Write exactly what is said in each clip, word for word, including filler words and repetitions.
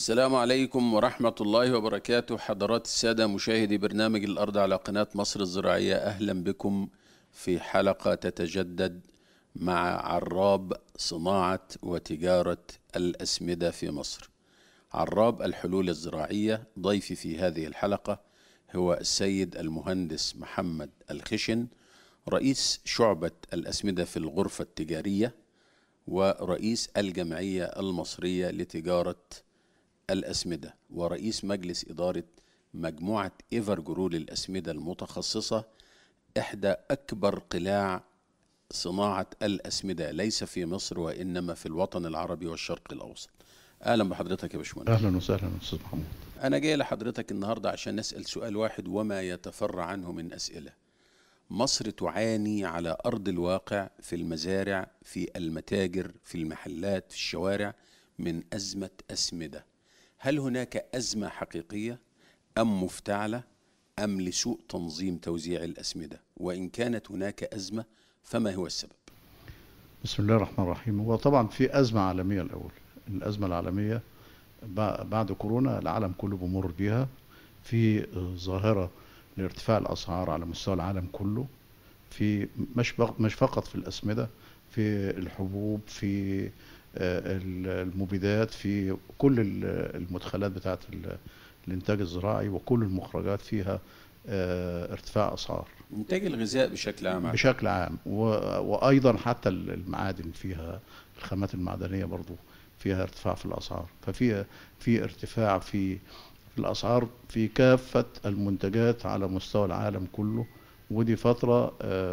السلام عليكم ورحمة الله وبركاته. حضرات السادة مشاهدي برنامج الأرض على قناة مصر الزراعية، أهلا بكم في حلقة تتجدد مع عراب صناعة وتجارة الأسمدة في مصر. عراب الحلول الزراعية. ضيفي في هذه الحلقة هو السيد المهندس محمد الخشن، رئيس شعبة الأسمدة في الغرفة التجارية ورئيس الجمعية المصرية لتجارة الأسمدة ورئيس مجلس إدارة مجموعة إيفرجرو للأسمدة المتخصصة، إحدى أكبر قلاع صناعة الأسمدة ليس في مصر وإنما في الوطن العربي والشرق الأوسط. أهلا بحضرتك يا باشمهندس. أهلا وسهلا أستاذ محمود. أنا جاي لحضرتك النهاردة عشان نسأل سؤال واحد وما يتفرع عنه من أسئلة. مصر تعاني على أرض الواقع في المزارع، في المتاجر، في المحلات، في الشوارع من أزمة أسمدة. هل هناك أزمة حقيقية أم مفتعلة أم لسوء تنظيم توزيع الأسمدة؟ وإن كانت هناك أزمة فما هو السبب؟ بسم الله الرحمن الرحيم. هو طبعا في أزمة عالمية الأول. الأزمة العالمية بعد كورونا العالم كله بيمر بيها، في ظاهرة لارتفاع الأسعار على مستوى العالم كله، في مش مش فقط في الأسمدة، في الحبوب، في المبيدات، في كل المدخلات بتاعت الإنتاج الزراعي وكل المخرجات فيها ارتفاع أسعار. إنتاج الغذاء بشكل عام بشكل عام وأيضا حتى المعادن فيها، الخامات المعدنية برضو فيها ارتفاع في الأسعار. ففي في ارتفاع في في الأسعار في كافة المنتجات على مستوى العالم كله، ودي فترة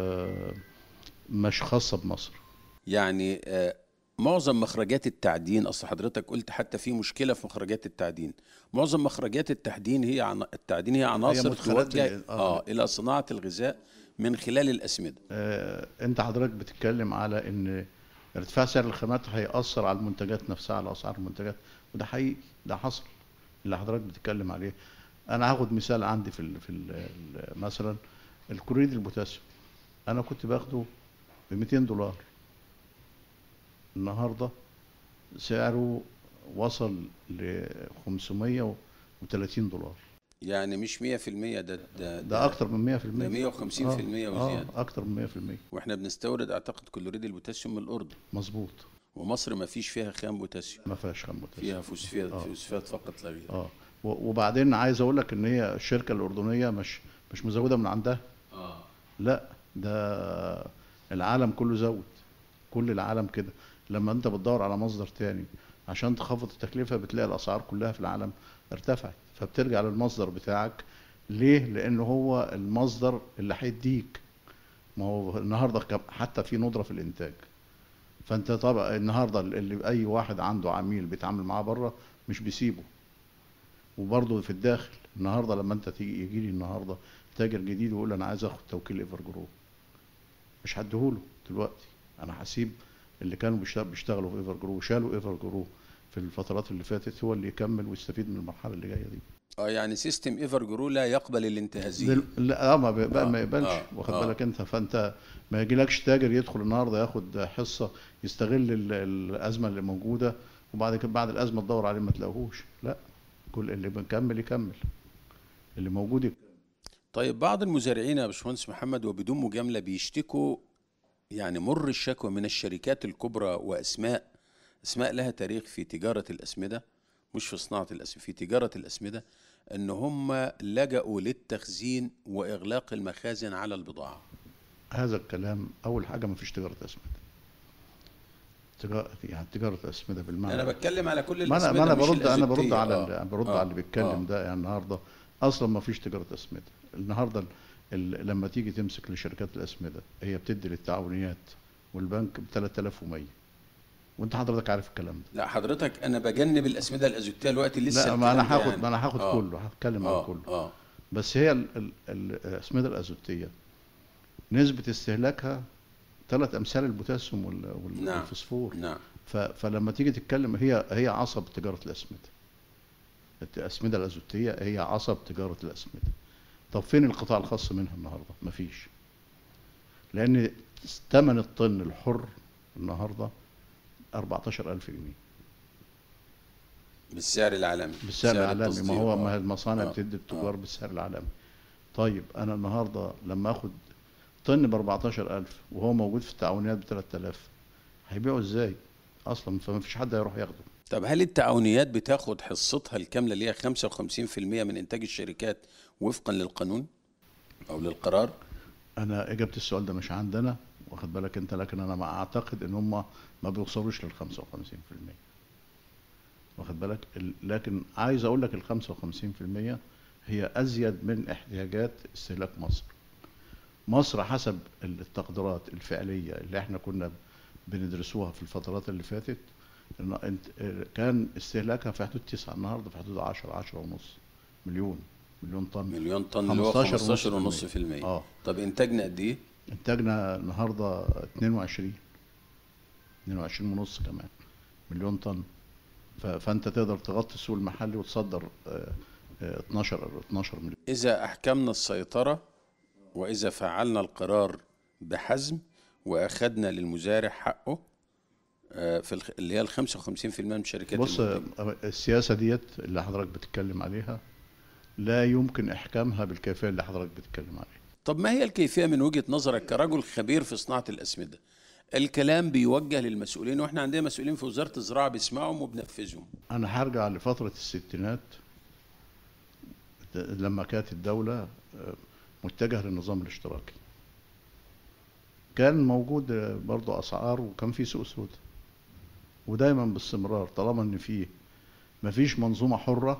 مش خاصة بمصر. يعني معظم مخرجات التعدين، أصل حضرتك قلت حتى في مشكلة في مخرجات التعدين، معظم مخرجات التعدين هي عن... التعدين هي عناصر توجه آه. آه إلى صناعة الغذاء من خلال الأسمدة. آه أنت حضرتك بتتكلم على إن ارتفاع سعر الخامات هيأثر على المنتجات نفسها، على أسعار المنتجات، وده حقيقي، ده حصل اللي حضرتك بتتكلم عليه. أنا هاخد مثال عندي في ال في ال مثلا الكلوريد البوتاسيوم، أنا كنت باخده ب مئتين دولار، النهارده سعره وصل ل خمسمائة وثلاثين دولار. يعني مش مية في المية، ده ده, ده اكتر من مية في المية، ده مية وخمسين في المية آه وزياده. اه اكتر من مية في المية. واحنا بنستورد اعتقد كلوريد البوتاسيوم من الاردن. مظبوط. ومصر ما فيش فيها خام بوتاسيوم، ما فيهاش خام بوتاسيوم، فيها فوسفات آه. فوسفات فقط لا غير. اه وبعدين عايز اقول لك ان هي الشركه الاردنيه مش مش مزوده من عندها. اه لا، ده العالم كله زود، كل العالم كده. لما انت بتدور على مصدر تاني عشان تخفض التكلفه بتلاقي الاسعار كلها في العالم ارتفعت، فبترجع للمصدر بتاعك. ليه؟ لان هو المصدر اللي هيديك. ما هو النهارده حتى في ندره في الانتاج، فانت طبعا النهارده اللي اي واحد عنده عميل بيتعامل معاه بره مش بيسيبه، وبرضه في الداخل. النهارده لما انت تيجي يجي لي النهارده تاجر جديد ويقول انا عايز اخد توكيل ايفرجرو، مش هديهوله دلوقتي. انا هسيب اللي كانوا بيشتغلوا في ايفرجرو وشالوا ايفرجرو في الفترات اللي فاتت هو اللي يكمل ويستفيد من المرحله اللي جايه دي. اه يعني سيستم ايفرجرو لا يقبل الانتهازيه. دل... لا اه ما, ب... آه. ما يقبلش. آه. واخد آه. بالك انت، فانت ما يجيلكش تاجر يدخل النهارده ياخد حصه يستغل ال... الازمه اللي موجوده، وبعد كده بعد الازمه تدور عليه ما تلاقوهوش. لا، كل اللي بنكمل يكمل، اللي موجود يكمل. طيب بعض المزارعين يا باشمهندس محمد وبدون مجامله بيشتكوا، يعني مر الشكوى من الشركات الكبرى واسماء اسماء لها تاريخ في تجاره الاسمده، مش في صناعه الاسمده، في تجاره الاسمده، ان هم لجأوا للتخزين واغلاق المخازن على البضاعه. هذا الكلام اول حاجه ما فيش تجاره اسمده. تجاره يعني تجاره اسمده بالمعنى، انا بتكلم على كل ما انا الاسمده ما انا مش برد انا برد الأزوتية. على آه. اللي برد آه. على اللي بيتكلم آه. ده. يعني النهارده اصلا ما فيش تجاره اسمده. النهارده ال... لما تيجي تمسك لشركات الاسمده هي بتدي للتعاونيات والبنك ب ثلاثة آلاف ومية، وانت حضرتك عارف الكلام ده. لا حضرتك انا بجنب الاسمده الازوتيه دلوقتي لسه. لا، ما انا هاخد يعني. ما انا هاخد آه. كله، هتكلم آه. عن كله. آه. بس هي ال... ال... الاسمده الازوتيه نسبه استهلاكها ثلاث امثال البوتاسيوم وال... وال... نعم. والفوسفور. نعم. ف... فلما تيجي تتكلم هي هي عصب تجاره الاسمده. الاسمده الازوتيه هي عصب تجاره الاسمده. طب فين القطاع الخاص منها النهارده؟ مفيش. لان ثمن الطن الحر النهارده أربعتاشر ألف جنيه. بالسعر العالمي، بالسعر العالمي. ما التصدير. هو آه. ما هي المصانع آه. بتدي التجار آه. بالسعر العالمي. طيب انا النهارده لما اخد طن ب أربعتاشر ألف وهو موجود في التعاونيات ب ثلاثة آلاف، هيبيعوا ازاي اصلا؟ فما فيش حد هيروح ياخده. طب هل التعاونيات بتاخد حصتها الكاملة اللي هي خمسة وخمسين في المية من إنتاج الشركات وفقا للقانون أو للقرار؟ انا اجابه السؤال ده مش عندنا، واخد بالك انت، لكن انا ما اعتقد ان هم ما بيوصلوش لل خمسة وخمسين في المية، واخد بالك. ال- لكن عايز اقول لك ال خمسة وخمسين في المية هي ازيد من احتياجات استهلاك مصر. مصر حسب التقديرات الفعليه اللي احنا كنا بندرسوها في الفترات اللي فاتت، إن انت- كان استهلاكها في حدود تسعة، النهارده في حدود عشرة، عشرة ونص مليون مليون طن. مليون طن اللي هو خمستاشر خمستاشر ونص ونص في المية. اه طب إنتاجنا قد إيه؟ انتاجنا النهارده اتنين وعشرين، اتنين وعشرين ونص كمان مليون طن. ف- فانت تقدر تغطي السوق المحلي وتصدر آه، آه، اتناشر اتناشر مليون. إذا أحكمنا السيطرة، وإذا فعلنا القرار بحزم، وأخدنا للمزارع حقه آه، في الخ... اللي هي ال خمسة وخمسين في المية من شركات بص، آه، المنتجة. السياسه ديت اللي حضرتك بتتكلم عليها لا يمكن احكامها بالكيفيه اللي حضرتك بتتكلم عليها. طب ما هي الكيفية من وجهة نظرك كرجل خبير في صناعة الأسمدة؟ الكلام بيوجه للمسؤولين، واحنا عندنا مسؤولين في وزارة الزراعة بيسمعهم وبنفذهم. انا هرجع لفتره الستينات لما كانت الدوله آه، متجهه للنظام الاشتراكي. كان موجود آه، برضو اسعار، وكان في سوق سوداء، ودايما باستمرار طالما ان في مفيش منظومه حره،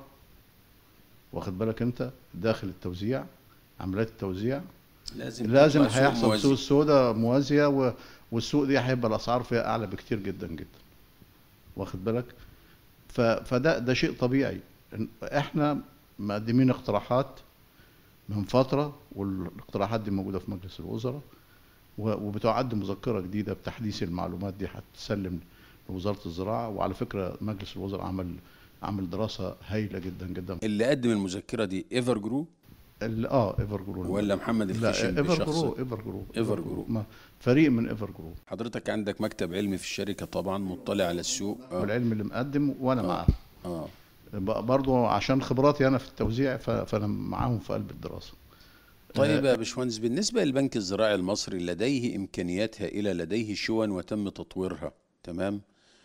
واخد بالك انت، داخل التوزيع، عمليات التوزيع، لازم لازم تبقى سوق هيحصل سوق موازي. السوداء موازيه، و- والسوق دي هيبقى الاسعار فيها اعلى بكتير جدا جدا، واخد بالك. ف- فده ده شيء طبيعي. إن- احنا مقدمين اقتراحات من فتره، والاقتراحات دي موجوده في مجلس الوزراء، و- وبتعد مذكره جديده بتحديث المعلومات دي، هتسلم لوزاره الزراعه. وعلى فكره مجلس الوزراء عمل عمل دراسه هايله جدا جدا. اللي قدم المذكرة دي ايفر جرو ال- اه ايفر جرو. ولا محمد لا، الخشن ايفر بشخصه؟ جرو ايفر جرو ايفر جرو. ما فريق من ايفر جرو، حضرتك عندك مكتب علمي في الشركة طبعا، مطلع على السوق. اه والعلم اللي مقدم وانا اه معاه. اه ب- برضو عشان خبراتي انا في التوزيع، ف- فانا معاهم في قلب الدراسه. طيب يا باشمهندس، بالنسبة للبنك الزراعي المصري لديه إمكانيات هائلة، لديه شون وتم تطويرها، تمام.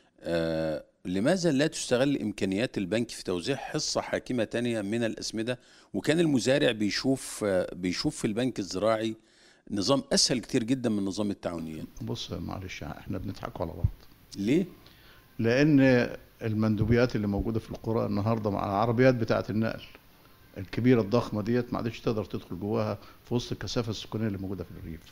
آه لماذا لا تستغل إمكانيات البنك في توزيع حصة حاكمة تانية من الأسمدة؟ وكان المزارع بيشوف آه بيشوف في البنك الزراعي نظام أسهل كتير جدا من نظام التعاونيات. بص معلش، احنا بنضحكوا على بعض. ليه؟ لان المندوبيات اللي موجوده في القرى النهارده مع العربيات بتاعه النقل الكبيره الضخمه ديت ما عادش تقدر تدخل جواها في وسط الكثافه السكانيه اللي موجوده في الريف.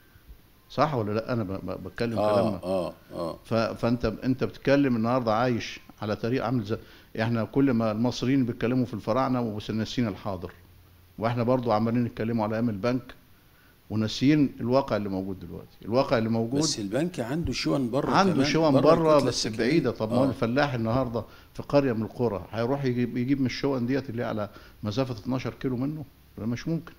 صح ولا لا؟ انا ب- ب- بتكلم آه كلام. آه آه ف- فانت انت بتتكلم النهارده عايش على طريق عامل زي، احنا كل ما المصريين بيتكلموا في الفراعنه وناسيين الحاضر، واحنا برضو عمالين نتكلموا على ايام البنك وناسيين الواقع اللي موجود دلوقتي. الواقع اللي موجود بس البنك عنده شون بره، عنده كمان شون بره بره الكتلة بس السكنية. بعيده. طب ما هو آه. الفلاح النهارده في قريه من القرى هيروح يجيب يجيب من الشون ديت اللي على مسافه اتناشر كيلو منه؟ ده مش ممكن.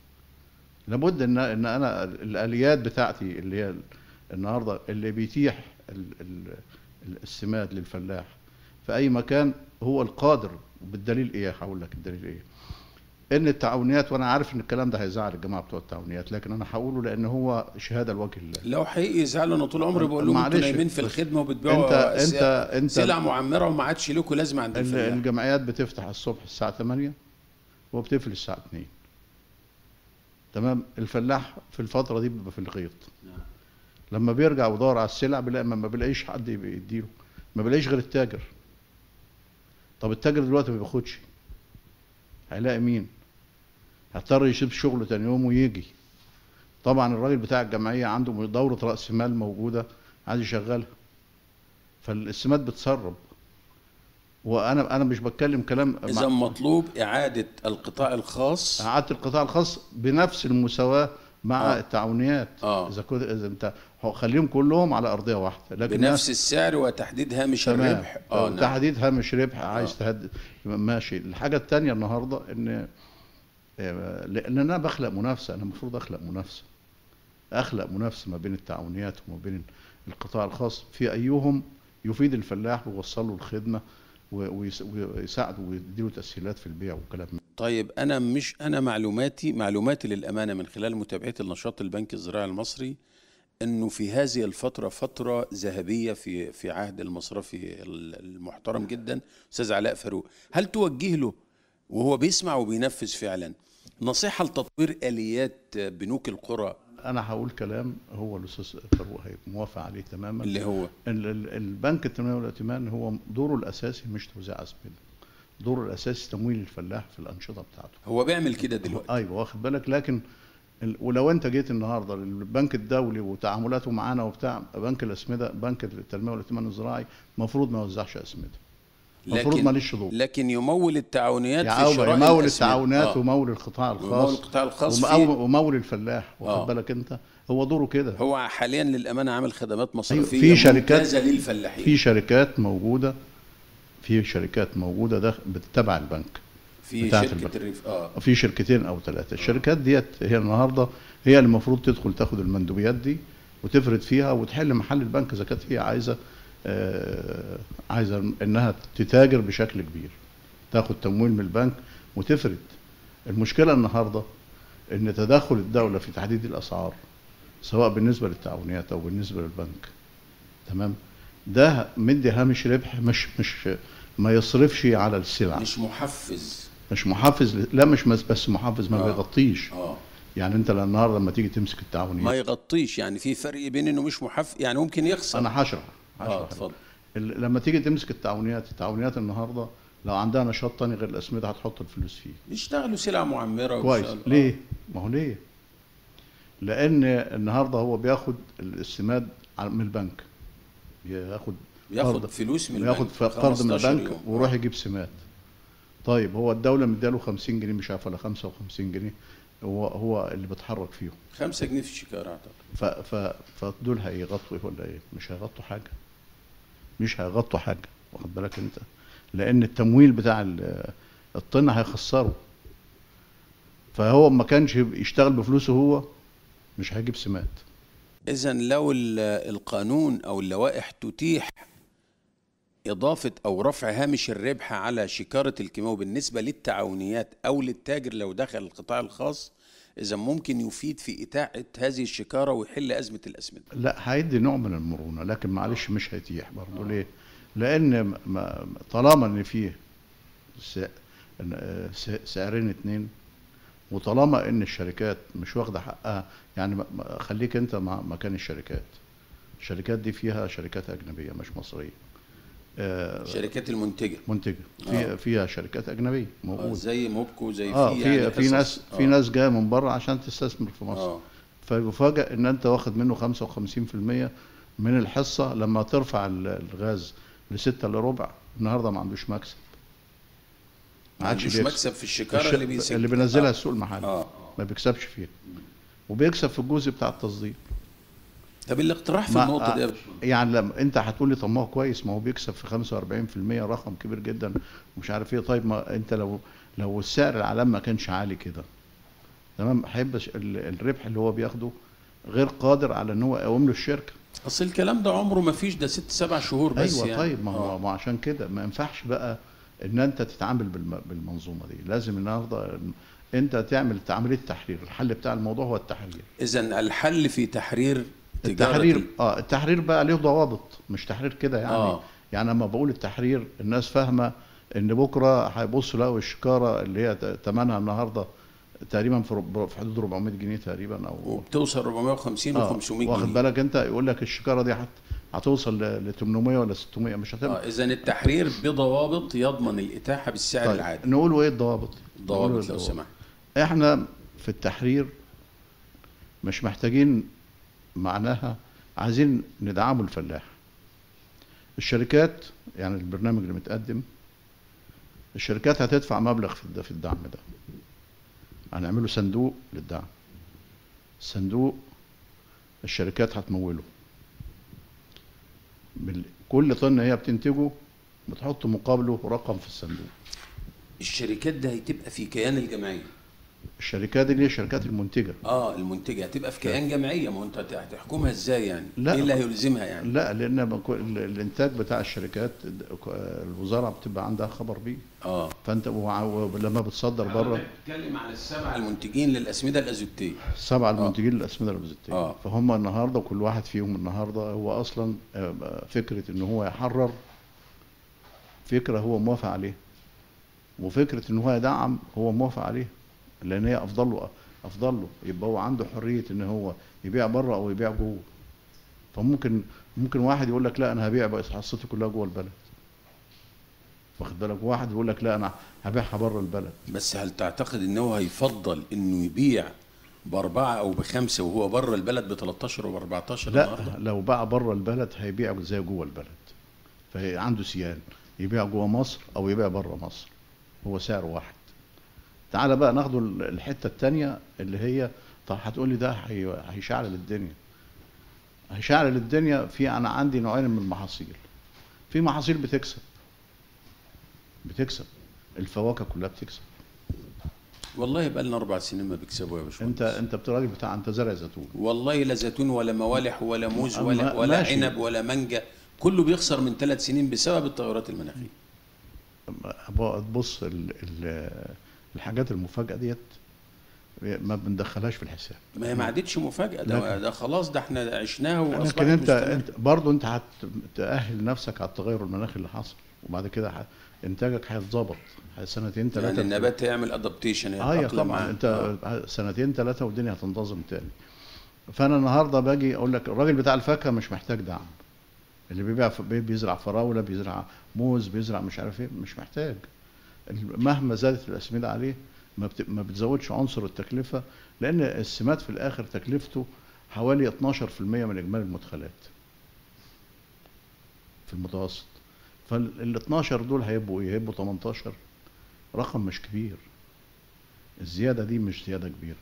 لابد ان ان انا الاليات بتاعتي اللي هي النهارده اللي بيتيح ال- ال- ال- السماد للفلاح في اي مكان هو القادر. وبالدليل ايه؟ هقول لك الدليل ايه. ان التعاونيات، وانا عارف ان الكلام ده هيزعل الجماعه بتوع التعاونيات، لكن انا هقوله لان هو شهاده لوجه الله. لو حقيقي يزعلوا، انا طول عمري بقول لهم انتوا معلش، نايمين في بس الخدمه انت وبتبيعوا انت س- انت سلع معمره وما عادش لكم لازمه عند ال- الفلاح. الجمعيات بتفتح الصبح الساعه تمانية وبتقفل الساعه اتنين، تمام. الفلاح في الفتره دي بيبقى في الغيط، لما بيرجع ويدور على السلع بيلاقي ما ما بيلاقيش حد يديله، ما بيلاقيش غير التاجر. طب التاجر دلوقتي ما بياخدش، هيلاقي مين؟ هيضطر يسيب شغله تاني يوم ويجي. طبعا الراجل بتاع الجمعيه عنده دوره راس مال موجوده عايز يشغلها، فالسمات بتسرب. وانا انا مش بتكلم كلام اذا مطلوب اعاده القطاع الخاص، اعاده القطاع الخاص بنفس المساواه مع آه. التعاونيات. آه. اذا كنت اذا انت خليهم كلهم على ارضيه واحده، لكن بنفس السعر وتحديد هامش تمام. الربح. اه نعم. تحديد هامش ربح عايز آه. تهدد. ماشي. الحاجه الثانيه النهارده ان لان انا بخلق منافسه، انا المفروض اخلق منافسه اخلق منافسه ما بين التعاونيات وما بين القطاع الخاص في ايهم يفيد الفلاح ويوصل له الخدمه ويساعدوا ويديله تسهيلات في البيع والكلام ده. طيب انا مش انا معلوماتي معلوماتي للامانه من خلال متابعتي لنشاط البنك الزراعي المصري انه في هذه الفتره فتره ذهبيه في في عهد المصرفي المحترم جدا استاذ علاء فاروق. هل توجه له وهو بيسمع وبينفذ فعلا نصيحه لتطوير اليات بنوك القرى؟ انا هقول كلام هو الاستاذ فاروق هيبقى موافق عليه تماما، اللي هو ال- ال- البنك التنميه والائتمان هو دوره الاساسي مش توزيع اسمده، دوره الاساسي تمويل الفلاح في الانشطه بتاعته. هو بيعمل كده دلوقتي. ايوه واخد بالك، لكن ال- ولو انت جيت النهارده للبنك الدولي وتعاملاته معانا وبتاع بنك الاسمده، بنك التنميه والائتمان الزراعي المفروض ما يوزعش اسمده، المفروض لكن ماليش دور. لكن يمول التعاونيات في يعاون شراء يمول الأسمدة. التعاونات آه. ومول القطاع ومول الخاص القطاع الخاص ومقاو- فيه. ومول الفلاح، واخد آه. بالك انت، هو دوره كده. هو حاليا للامانه عامل خدمات أيوة، مصرفيه في شركات ممتازه للفلاحين. في شركات موجوده في شركات موجوده ده بتتبع البنك، في بتاعت شركه البنك. الريف اه في شركتين او ثلاثه. الشركات ديت هي النهارده هي اللي المفروض تدخل تاخد المندوبيات دي وتفرد فيها وتحل محل البنك اذا كانت هي عايزه آه عايزه انها تتاجر بشكل كبير، تاخد تمويل من البنك وتفرد. المشكله النهارده ان تدخل الدوله في تحديد الاسعار سواء بالنسبه للتعاونيات او بالنسبه للبنك، تمام، ده مدي هامش ربح مش مش ما يصرفش على السلع، مش محفز. مش محفز، لا مش بس محفز، ما آه. بيغطيش. اه يعني انت النهارده لما تيجي تمسك ما التعاونيات، يغطيش، يعني في فرق بين انه مش محفز، يعني ممكن يخسر. انا هشرح اه هشرح اتفضل. ال- لما تيجي تمسك التعاونيات، التعاونيات النهارده لو عندها نشاط تاني غير الاسمده هتحط الفلوس فيه. بيشتغلوا سلع معمره كويس. وبيشتغلوا- ليه؟ ما هو ليه؟ لان النهارده هو بياخد السماد من البنك، بياخد بياخد قرض- فلوس من بياخد البنك قرض من خمستاشر البنك يوم. ويروح آه. يجيب سماد. طيب هو الدوله مدياله خمسين جنيه مش عارف ولا خمسة وخمسين جنيه، هو هو اللي بيتحرك فيهم. خمسة جنيه في الشكاره اعتقد. ف ف فدول هيغطوا ايه ولا ايه؟ مش هيغطوا حاجه، مش هيغطوا حاجه، واخد بالك انت، لان التمويل بتاع ال- الطن هيخسره. فهو ما كانش يشتغل بفلوسه هو مش هيجيب سماد. اذا لو ال- القانون او اللوائح تتيح إضافة أو رفع هامش الربح على شكارة الكيماوي بالنسبة للتعاونيات أو للتاجر لو دخل القطاع الخاص، إذا ممكن يفيد في إتاحة هذه الشكارة ويحل أزمة الأسمدة. لا هيدي نوع من المرونه، لكن معلش مش هيتيح برضه. ليه؟ لان ما طالما ان فيه س- س- سعرين اتنين، وطالما ان الشركات مش واخده حقها، يعني ما- ما- خليك انت مع مكان الشركات. الشركات دي فيها شركات اجنبيه مش مصريه، آه، شركات المنتجة منتجه، آه. فيها فيها شركات اجنبيه آه موجوده. زي موبكو زي اه في في يعني في قصص. ناس في آه. ناس جايه من بره عشان تستثمر في مصر، آه. فيفاجئ ان انت واخد منه خمسة وخمسين في المية من الحصه. لما ترفع ال- الغاز لستة الا ربع النهارده ما عندوش مكسب، ما عندوش بيكسب. مكسب في الشكارة الش- اللي بيسجل اللي بينزلها آه. السوق المحلي آه. ما بيكسبش فيها، وبيكسب في الجزء بتاع التصدير. طب الاقتراح في ما- النقطة دي يا آه، باشمهندس. يعني لما انت هتقول لي طب ما هو كويس، ما هو بيكسب في خمسة وأربعين في المية، رقم كبير جدا ومش عارف ايه. طيب ما انت لو لو السعر العالمي ما كانش عالي كده، تمام، هيبقى ش- ال- الربح اللي هو بياخده غير قادر على ان هو يقوم له الشركه. أصل الكلام ده عمره ما فيش، ده ست سبع شهور بس ايوه يعني. طيب، ما هو آه. ما عشان كده ما ينفعش بقى ان انت تتعامل بالم- بالمنظومه دي. لازم النهارده انت تعمل عمليه تحرير. الحل بتاع الموضوع هو التحرير. إذا الحل في تحرير تجارة التحرير ال- اه التحرير بقى له ضوابط، مش تحرير كده يعني. آه. يعني لما بقول التحرير الناس فاهمه ان بكره هيبصوا يلاقوا الشكاره اللي هي ثمنها النهارده تقريبا في رب- في حدود أربعمائة جنيه تقريبا، او وبتوصل أربعمائة وخمسين آه، و500 جنيه. واخد بالك انت، يقول لك الشكاره دي هت- هتوصل ل ثمانمائة ولا ستمائة، مش هتبقى. اه اذا التحرير بضوابط يضمن الاتاحه بالسعر طيب العادي. نقولوا ايه الضوابط؟ نقولوا ضوابط إيه لو سمحت. احنا في التحرير مش محتاجين، معناها عايزين ندعموا الفلاح. الشركات يعني البرنامج اللي متقدم، الشركات هتدفع مبلغ في الد- في الدعم ده. هنعمله صندوق للدعم. الصندوق الشركات هتموله. بال- كل طن هي بتنتجه بتحط مقابله رقم في الصندوق. الشركات ده هتبقى في كيان الجمعيه. الشركات دي اللي هي الشركات المنتجه. اه المنتجه هتبقى في كيان جمعيه، ما هو انت هتحكمها ازاي يعني؟ لا ايه اللي هيلزمها يعني؟ لا، لان بكو- ال- الانتاج بتاع الشركات الوزاره بتبقى عندها خبر بيه. اه فانت وع- ولما بتصدر بره بتتكلم على السبعه المنتجين للاسمده الازوتيه. سبعه اه المنتجين للاسمده الغذائيه، اه فهم النهارده كل واحد فيهم النهارده هو اصلا آه، فكره ان هو يحرر فكره هو موافق عليها، وفكره ان هو يدعم هو موافق عليها، لان هي افضل له افضل له يبقى هو عنده حريه ان هو يبيع بره او يبيع جوه. فممكن ممكن واحد يقول لك لا انا هبيع بقى حصتي كلها جوه البلد، واخد بالك، واحد يقول لك لا انا هبيعها بره البلد. بس هل تعتقد ان هو هيفضل انه يبيع باربعه او بخمسه وهو بره البلد ب تلتاشر و اربعتاشر لا، النهارده؟ لو باع بره البلد هيبيع زي جوه البلد، فهي عنده سيان يبيع جوه مصر او يبيع بره مصر، هو سعر واحد. تعالى بقى ناخده الحته الثانيه اللي هي، طب هتقول لي ده هي- هيشعل الدنيا. هيشعل الدنيا في، انا عندي نوعين من المحاصيل. في محاصيل بتكسب بتكسب الفواكه كلها بتكسب. والله بقى لنا اربع سنين ما بيكسبوا يا انت باشمهندس. انت بتراجل بتاع، انت زارع زيتون. والله لا زيتون ولا موالح ولا موز م- ولا م- ولا ماشي. عنب ولا مانجا، كله بيخسر من ثلاث سنين بسبب التغيرات المناخيه. بص ال ال الحاجات المفاجاه ديت ما بندخلهاش في الحساب. ما هي ما عادتش مفاجاه، ده, لكن ده خلاص، ده احنا عشناها لكن واصبحت انت مستمره. انت برضه انت هتأهل نفسك على التغير المناخي اللي حصل، وبعد كده ح- انتاجك هيتظبط سنتين ثلاثه. يعني النبات هيعمل ادابتيشن، اه يا يتاقلم طبعا معاه. انت آه. سنتين ثلاثه والدنيا هتنتظم تاني. فانا النهارده باجي اقول لك الراجل بتاع الفاكهه مش محتاج دعم، اللي بيبيع ف- بي- بيزرع فراوله، بيزرع موز، بيزرع مش عارف ايه، مش محتاج. ال- مهما زادت الاسمده عليه ما بت- ما بتزودش عنصر التكلفه، لان السماد في الاخر تكلفته حوالي اتناشر في المية من اجمالي المدخلات في المتوسط. فال اتناشر دول هيبقوا ايه؟ هيبقوا تمنتاشر، رقم مش كبير. الزياده دي مش زياده كبيره،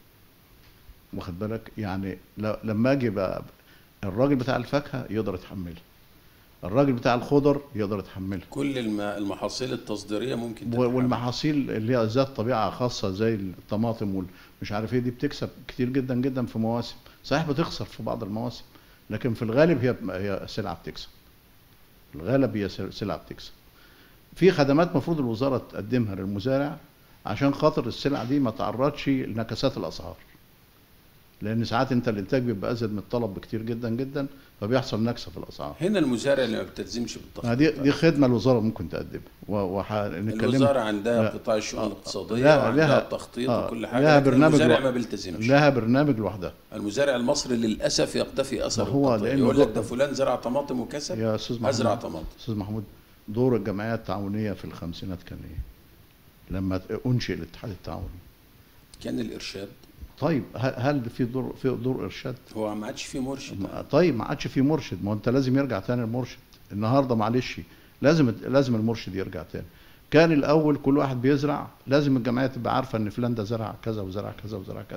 واخد بالك. يعني ل- لما اجي بقى الراجل بتاع الفاكهه يقدر يتحملها، الراجل بتاع الخضر يقدر يتحملها، كل الم- المحاصيل التصديريه ممكن و- تتحمل. والمحاصيل اللي هي ذات طبيعه خاصه زي الطماطم والمش عارف ايه دي بتكسب كتير جدا جدا في مواسم، صحيح بتخسر في بعض المواسم، لكن في الغالب هي هي سلعه بتكسب. في الغالب هي سل- سلعه بتكسب. في خدمات مفروض الوزاره تقدمها للمزارع عشان خاطر السلعه دي ما تعرضش لنكسات الاسعار، لان ساعات انت الانتاج بيبقى ازيد من الطلب بكتير جدا جدا، فبيحصل نكسه في الاسعار. هنا المزارع اللي ما بتلزمش ما بالتخطيط دي دي خدمه الوزاره ممكن تقدمها، وهنتكلم. الوزاره عندها لا قطاع الشؤون الاقتصاديه لا، وعندها لها التخطيط آه وكل حاجه، لها لكن برنامج المزارع لو- ما بيلتزمش. لها برنامج لوحدها. المزارع المصري للاسف يقتفي اثر ما هو القطيع، لأنه يقول لك دو- ده فلان زرع طماطم وكسب، يا استاذ هزرع محمود طماطم. استاذ محمود دور الجمعيات التعاونيه في الخمسينات كان ايه؟ لما انشئ الاتحاد التعاوني، كان الارشاد. طيب ه- هل في دور في دور ارشاد؟ هو ما عادش فيه مرشد. ما- طيب ما عادش في مرشد، ما هو انت لازم يرجع تاني المرشد النهارده، معلش لازم لازم المرشد يرجع تاني. كان الاول كل واحد بيزرع، لازم الجمعيه تبقى عارفه ان فلان ده زرع كذا وزرع كذا وزرع كذا،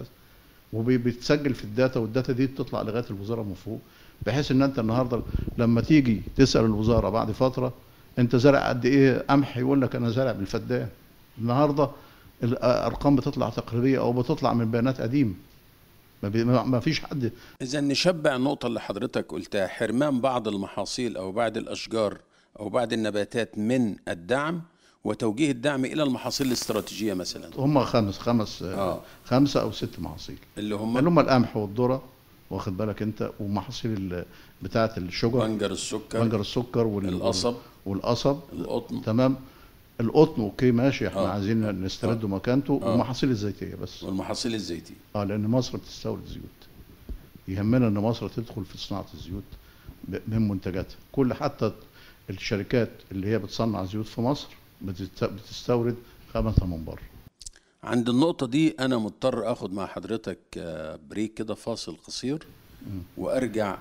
وبيتسجل في الداتا، والداتا دي بتطلع لغايه الوزاره من فوق، بحيث ان انت النهارده لما تيجي تسال الوزاره بعد فتره انت زرع قد ايه قمح، يقول لك انا زارع بالفدان. النهارده الارقام بتطلع تقريبيه او بتطلع من بيانات قديمه، ما, بي ما فيش حد. اذا نشبع النقطه اللي حضرتك قلتها، حرمان بعض المحاصيل او بعض الاشجار او بعض النباتات من الدعم، وتوجيه الدعم الى المحاصيل الاستراتيجيه مثلا. هم خمس خمس اه خمسه او ست محاصيل، اللي هم اللي هم القمح والذره، واخد بالك انت، ومحاصيل ال- بتاعه الشجر، بنجر السكر، بنجر السكر وال- القصب، والقصب، القطن. تمام. القطن اوكي ماشي، احنا آه. عايزين نسترده مكانته، آه. ومحاصيل الزيتيه بس. والمحاصيل الزيتيه. اه لان مصر بتستورد زيوت، يهمنا ان مصر تدخل في صناعه الزيوت ب- من منتجاتها. كل حتى الشركات اللي هي بتصنع زيوت في مصر بتست- بتستورد خامتها من بره. عند النقطة دي أنا مضطر أخد مع حضرتك آه، بريك كده، فاصل قصير، وأرجع.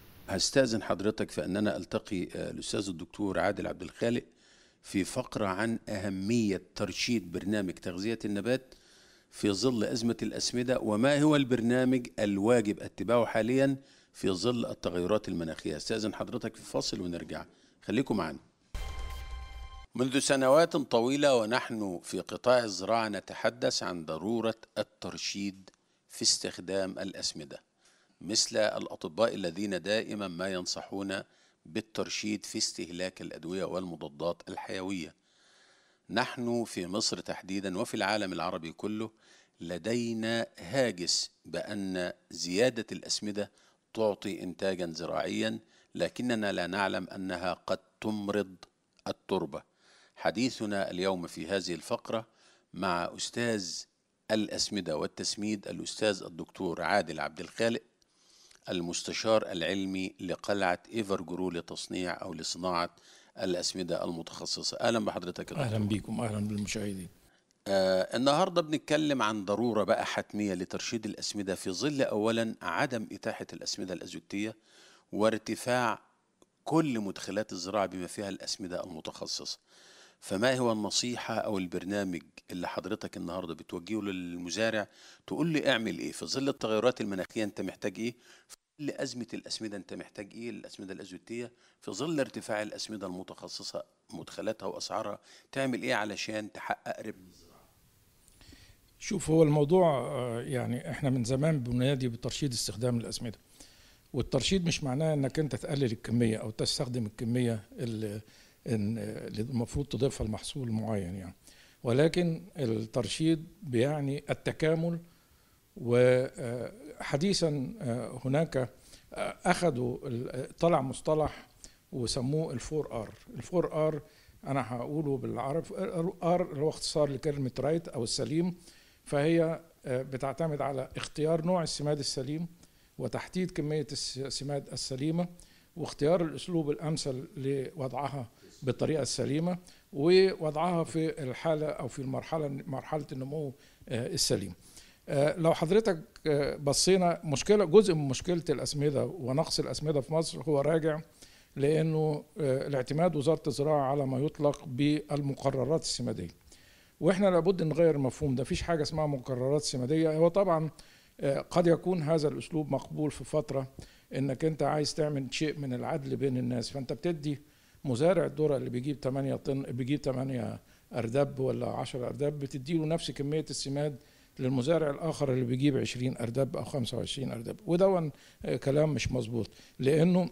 هستأذن حضرتك في أن أنا ألتقي آه، الأستاذ الدكتور عادل عبد الخالق في فقرة عن أهمية ترشيد برنامج تغذية النبات في ظل أزمة الأسمدة، وما هو البرنامج الواجب اتباعه حاليا في ظل التغيرات المناخية. استأذن حضرتك في فاصل ونرجع، خليكم معنا. منذ سنوات طويلة ونحن في قطاع الزراعة نتحدث عن ضرورة الترشيد في استخدام الأسمدة، مثل الأطباء الذين دائما ما ينصحون بالترشيد في استهلاك الأدوية والمضادات الحيوية. نحن في مصر تحديدا وفي العالم العربي كله لدينا هاجس بأن زيادة الأسمدة تعطي إنتاجا زراعيا، لكننا لا نعلم أنها قد تمرض التربة. حديثنا اليوم في هذه الفقرة مع أستاذ الأسمدة والتسميد الأستاذ الدكتور عادل عبد الخالق، المستشار العلمي لقلعة إيفرجرو لتصنيع أو لصناعة الأسمدة المتخصصة. أهلا بحضرتك. أهلا بكم، أهلا بالمشاهدين. آه النهاردة بنتكلم عن ضرورة بقى حتمية لترشيد الأسمدة في ظل أولا عدم إتاحة الأسمدة الأزوتية وارتفاع كل مدخلات الزراعة بما فيها الأسمدة المتخصصة. فما هو النصيحة أو البرنامج اللي حضرتك النهاردة بتوجهه للمزارع تقول لي اعمل إيه في ظل التغيرات المناخية؟ أنت محتاج إيه؟ في ظل أزمة الأسمدة أنت محتاج إيه؟ الأسمدة الأزوتية في ظل ارتفاع الأسمدة المتخصصة مدخلاتها وأسعارها تعمل إيه علشان تحقق ربح؟ شوف، هو الموضوع يعني احنا من زمان بننادي بترشيد استخدام الأسمدة، والترشيد مش معناه انك انت تقلل الكمية او تستخدم الكمية اللي المفروض تضيفها لمحصول معين يعني، ولكن الترشيد بيعني التكامل. وحديثا هناك اخذوا طلع مصطلح وسموه الفور ار. الفور ار انا هقوله بالعربي، ار اللي هو اختصار لكلمة رايت او السليم، فهي بتعتمد على اختيار نوع السماد السليم وتحديد كمية السماد السليمة واختيار الأسلوب الأمثل لوضعها بالطريقة السليمة ووضعها في الحالة أو في المرحلة مرحلة النمو السليم. لو حضرتك بصينا، مشكلة جزء من مشكلة الأسمدة ونقص الأسمدة في مصر هو راجع لأنه الاعتماد وزارة الزراعة على ما يطلق بالمقررات السمادية، واحنا لابد نغير المفهوم ده. مفيش حاجة اسمها مقررات سمادية. هو طبعا قد يكون هذا الأسلوب مقبول في فترة انك انت عايز تعمل شيء من العدل بين الناس، فانت بتدي مزارع الذرة اللي بيجيب ثمانية طن بيجيب ثمانية أرداب ولا عشرة أرداب، بتديله نفس كمية السماد للمزارع الآخر اللي بيجيب عشرين أرداب أو خمسة وعشرين أرداب، وده كلام مش مظبوط، لأنه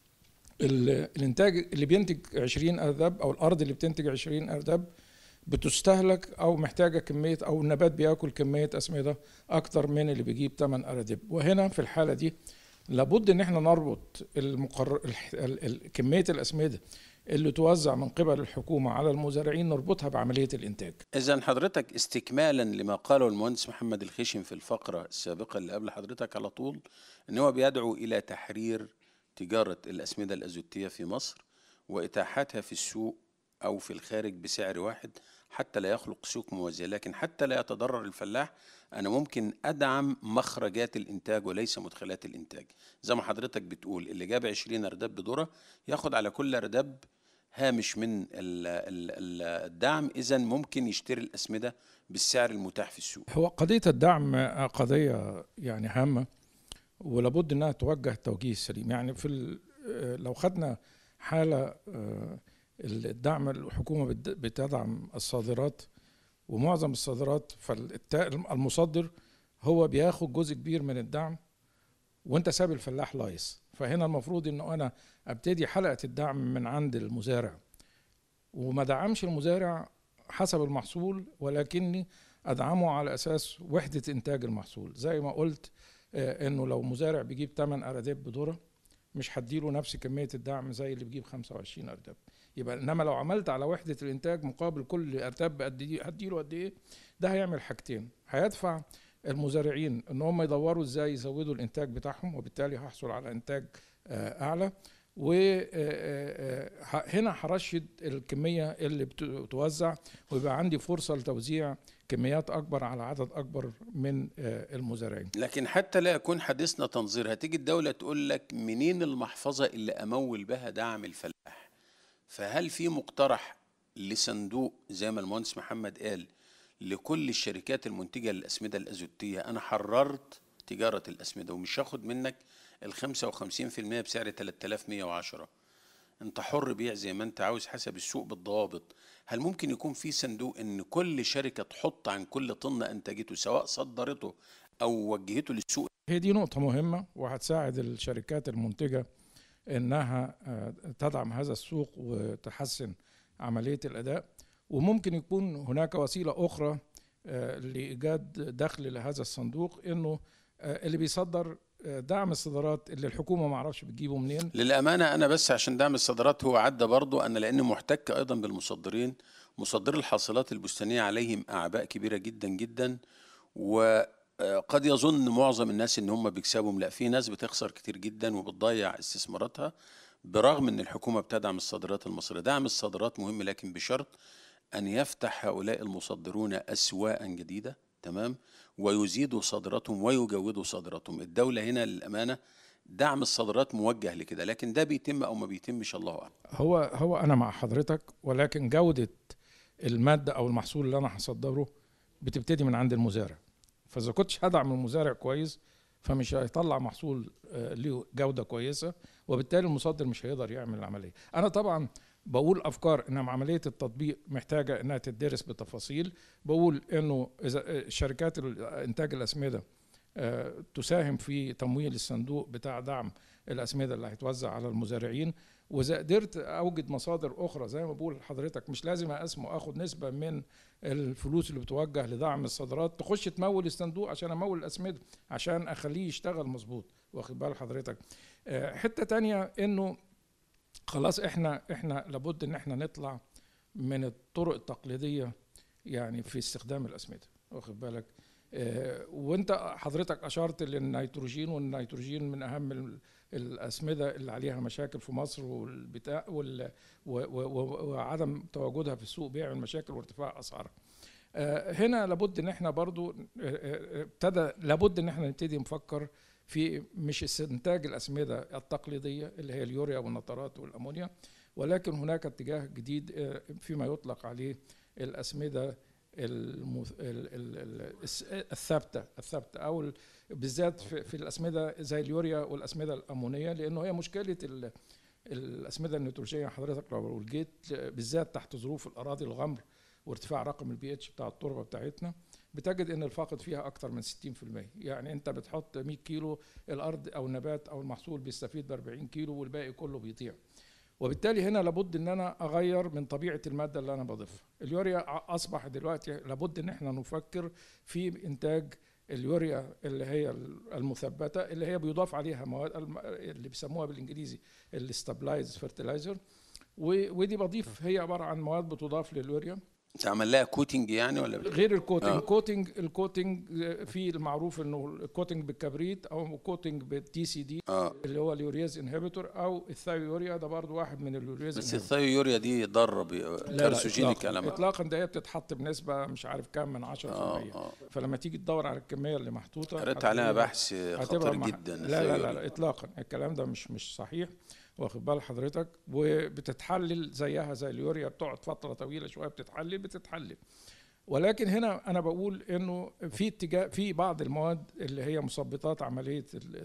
الانتاج اللي بينتج عشرين أرداب أو الأرض اللي بتنتج عشرين أرداب بتستهلك او محتاجه كميه، او النبات بياكل كميه اسمده اكتر من اللي بيجيب ثمانية أرداب. وهنا في الحاله دي لابد ان احنا نربط المقرر كميه الاسمده اللي توزع من قبل الحكومه على المزارعين، نربطها بعمليه الانتاج. اذا حضرتك استكمالا لما قاله المهندس محمد الخشن في الفقره السابقه اللي قبل حضرتك على طول، ان هو بيدعو الى تحرير تجاره الاسمده الازوتيه في مصر واتاحتها في السوق أو في الخارج بسعر واحد حتى لا يخلق سوق موازية، لكن حتى لا يتضرر الفلاح أنا ممكن أدعم مخرجات الإنتاج وليس مدخلات الإنتاج. زي ما حضرتك بتقول، اللي جاب عشرين أرداب بذرة ياخد على كل أرداب هامش من الدعم، إذا ممكن يشتري الأسمدة بالسعر المتاح في السوق. هو قضية الدعم قضية يعني هامة ولابد أنها توجه توجيه سليم. يعني في لو خدنا حالة الدعم، الحكومة بتدعم الصادرات ومعظم الصادرات، فالمصدر هو بياخد جزء كبير من الدعم وانت ساب الفلاح لايص. فهنا المفروض انه انا ابتدي حلقة الدعم من عند المزارع وما دعمش المزارع حسب المحصول، ولكني ادعمه على اساس وحدة انتاج المحصول. زي ما قلت انه لو مزارع بيجيب ثمانية أرداب بذرة مش هديله نفس كمية الدعم زي اللي بيجيب خمسة وعشرين أرداب. يبقى انما لو عملت على وحدة الانتاج مقابل كل أرداب قد ايه هديله قد ايه، ده هيعمل حاجتين: هيدفع المزارعين ان هم يدوروا ازاي يزودوا الانتاج بتاعهم وبالتالي هحصل على انتاج اعلى، وهنا هرشد الكمية اللي بتوزع ويبقى عندي فرصة لتوزيع كميات أكبر على عدد أكبر من المزارعين. لكن حتى لا يكون حديثنا تنظير، هتيجي الدولة تقول لك منين المحفظة اللي أمول بها دعم الفلاح؟ فهل في مقترح لصندوق زي ما المهندس محمد قال لكل الشركات المنتجة للأسمدة الأزوتية؟ أنا حررت تجارة الأسمدة ومش هاخد منك ال خمسة وخمسين في المية بسعر ثلاثة آلاف ومية وعشرة. انت حر بيع زي ما انت عاوز حسب السوق بالضوابط. هل ممكن يكون في صندوق ان كل شركة تحط عن كل طن انتجته سواء صدرته او وجهته للسوق؟ هي دي نقطة مهمة وهتساعد الشركات المنتجة انها تدعم هذا السوق وتحسن عملية الاداء. وممكن يكون هناك وسيلة اخرى لايجاد دخل لهذا الصندوق، انه اللي بيصدر دعم الصادرات اللي الحكومة ما اعرفش بتجيبه منين. للأمانة أنا بس عشان دعم الصادرات هو عدى برضو، أنا لأني محتك أيضا بالمصدرين، مصدري الحاصلات البستانية عليهم أعباء كبيرة جدا جدا، وقد يظن معظم الناس إن هم بيكسبوا. لا، في ناس بتخسر كتير جدا وبتضيع استثماراتها برغم إن الحكومة بتدعم الصادرات المصرية. دعم الصادرات مهم، لكن بشرط أن يفتح هؤلاء المصدرون أسواقا جديدة، تمام، ويزيدوا صادراتهم ويجودوا صادراتهم. الدولة هنا للأمانة دعم الصادرات موجه لكده، لكن ده بيتم أو ما بيتمش الله أعلم. هو هو أنا مع حضرتك، ولكن جودة المادة أو المحصول اللي أنا هصدره بتبتدي من عند المزارع. فإذا كنتش هدعم المزارع كويس فمش هيطلع محصول له جودة كويسة، وبالتالي المصدر مش هيقدر يعمل العملية. أنا طبعا بقول أفكار إن عملية التطبيق محتاجة إنها تدرس بتفاصيل. بقول إنه إذا شركات إنتاج الأسمدة تساهم في تمويل الصندوق بتاع دعم الأسمدة اللي هيتوزع على المزارعين، وإذا قدرت أوجد مصادر أخرى زي ما بقول لحضرتك، مش لازم أقسم وآخد نسبة من الفلوس اللي بتوجه لدعم الصادرات تخش تمول الصندوق عشان أمول الأسمدة، عشان أخليه يشتغل مظبوط. واخد بال حضرتك؟ حتة تانية إنه خلاص إحنا إحنا لابد إن إحنا نطلع من الطرق التقليدية يعني في استخدام الأسمدة. واخد بالك؟ وانت حضرتك اشرت للنيتروجين، والنيتروجين من اهم الاسمده اللي عليها مشاكل في مصر والبتاع وعدم تواجدها في السوق بيعمل مشاكل وارتفاع اسعارها. هنا لابد ان احنا برضو ابتدى لابد ان احنا نبتدي نفكر في مش انتاج الاسمده التقليديه اللي هي اليوريا والنترات والامونيا، ولكن هناك اتجاه جديد فيما يطلق عليه الاسمده الثابته الثابته او بالذات في الاسمده زي اليوريا والاسمده الامونيه، لانه هي مشكله الاسمده النيتروجيه. حضرتك لو جيت بالذات تحت ظروف الاراضي الغمر وارتفاع رقم البي اتش بتاع التربه بتاعتنا، بتجد ان الفاقد فيها اكتر من ستين في المية. يعني انت بتحط مية كيلو، الارض او النبات او المحصول بيستفيد ب أربعين كيلو والباقي كله بيضيع. وبالتالي هنا لابد ان انا اغير من طبيعه الماده اللي انا بضيفها. اليوريا اصبح دلوقتي لابد ان احنا نفكر في انتاج اليوريا اللي هي المثبته، اللي هي بيضاف عليها مواد اللي بيسموها بالانجليزي الاستابلايز فيرتلايزر، ودي بضيف هي عباره عن مواد بتضاف لليوريا. تعمل لها كوتنج يعني ولا غير الكوتنج؟ آه. الكوتنج الكوتنج في المعروف انه الكوتنج بالكبريت او كوتنج بالتي سي دي آه. اللي هو اليورياز انهبيتور، او الثايوريا ده برضو واحد من اليورياز. بس الثايوريا دي ضاره كارسوجينيك على ما اطلاقا، ده هي بتتحط بنسبه مش عارف كام من عشرة في المية. آه. آه. فلما تيجي تدور على الكميه اللي محطوطه قريت عليها بحث خطير مح... جدا. لا لا لا, لا اطلاقا، الكلام ده مش مش صحيح. واخد بال حضرتك؟ وبتتحلل زيها زي اليوريا، بتقعد فتره طويله شويه بتتحلل بتتحلل ولكن هنا انا بقول انه في اتجاه في بعض المواد اللي هي مثبطات عمليه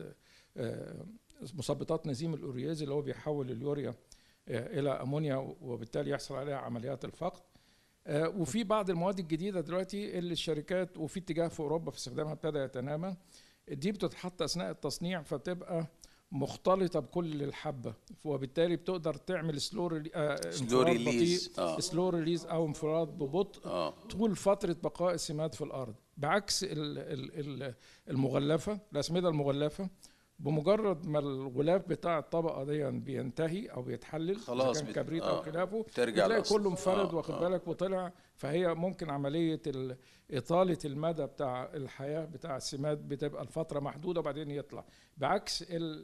مثبطات نزيم الاورياز، اللي هو بيحول اليوريا الى امونيا وبالتالي يحصل عليها عمليات الفقد. وفي بعض المواد الجديده دلوقتي اللي الشركات وفي اتجاه في اوروبا في استخدامها ابتدى يتنامى، دي بتتحط اثناء التصنيع فتبقى مختلطه بكل الحبه، وبالتالي بتقدر تعمل سلو ريليز آه. سلو ريليز او انفراد ببطء آه. طول فتره بقاء السماد في الارض، بعكس المغلفه الاسمده المغلفه. بمجرد ما الغلاف بتاع الطبقه دي بينتهي او بيتحلل خلاص كان كبريت آه. او خلافه، بتلاقي كله انفرد. آه. واخد آه. بالك؟ وطلع. فهي ممكن عمليه اطاله المدى بتاع الحياه بتاع السماد بتبقى الفتره محدوده وبعدين يطلع، بعكس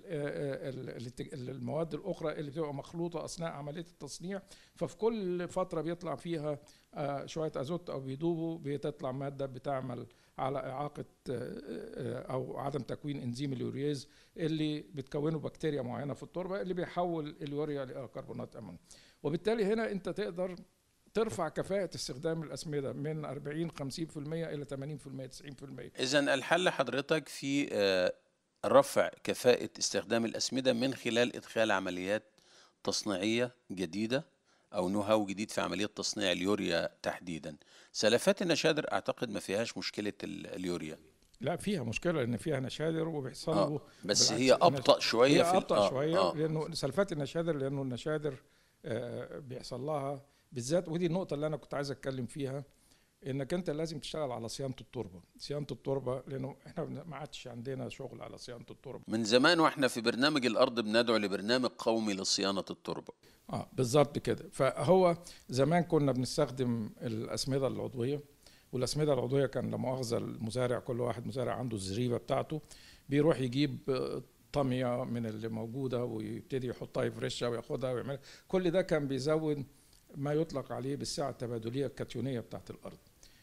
المواد الاخرى اللي بتبقى مخلوطه اثناء عمليه التصنيع، ففي كل فتره بيطلع فيها شويه ازوت او بيدوبوا، بتطلع ماده بتعمل على اعاقه او عدم تكوين انزيم اليورياز اللي بتكونه بكتيريا معينه في التربه اللي بيحول اليوريا لكربونات امونيا. وبالتالي هنا انت تقدر ترفع كفاءة استخدام الأسمدة من أربعين خمسين في المية إلى ثمانين في المية تسعين في المية. إذن الحل حضرتك في رفع كفاءة استخدام الأسمدة من خلال إدخال عمليات تصنيعية جديدة أو نو هاو جديد في عملية تصنيع اليوريا تحديدا. سلفات النشادر أعتقد ما فيهاش مشكلة اليوريا. لا فيها مشكلة لأن فيها نشادر وبيحصل له آه. بس بالعكس هي أبطأ شوية هي في أبطأ آه. شوية آه. لأنه سلفات النشادر لأنه النشادر آه بيحصل لها بالذات، ودي النقطة اللي أنا كنت عايز أتكلم فيها، إنك أنت لازم تشتغل على صيانة التربة، صيانة التربة، لأنه إحنا ما عادش عندنا شغل على صيانة التربة. من زمان وإحنا في برنامج الأرض بندعو لبرنامج قومي لصيانة التربة. اه بالظبط كده. فهو زمان كنا بنستخدم الأسمدة العضوية، والأسمدة العضوية كان لا مؤاخذة المزارع، كل واحد مزارع عنده الزريبة بتاعته، بيروح يجيب طمية من اللي موجودة ويبتدي يحطها يفرشها وياخدها ويعملها. كل ده كان بيزود ما يطلق عليه بالسعة التبادلية الكتيونية بتاعت الأرض،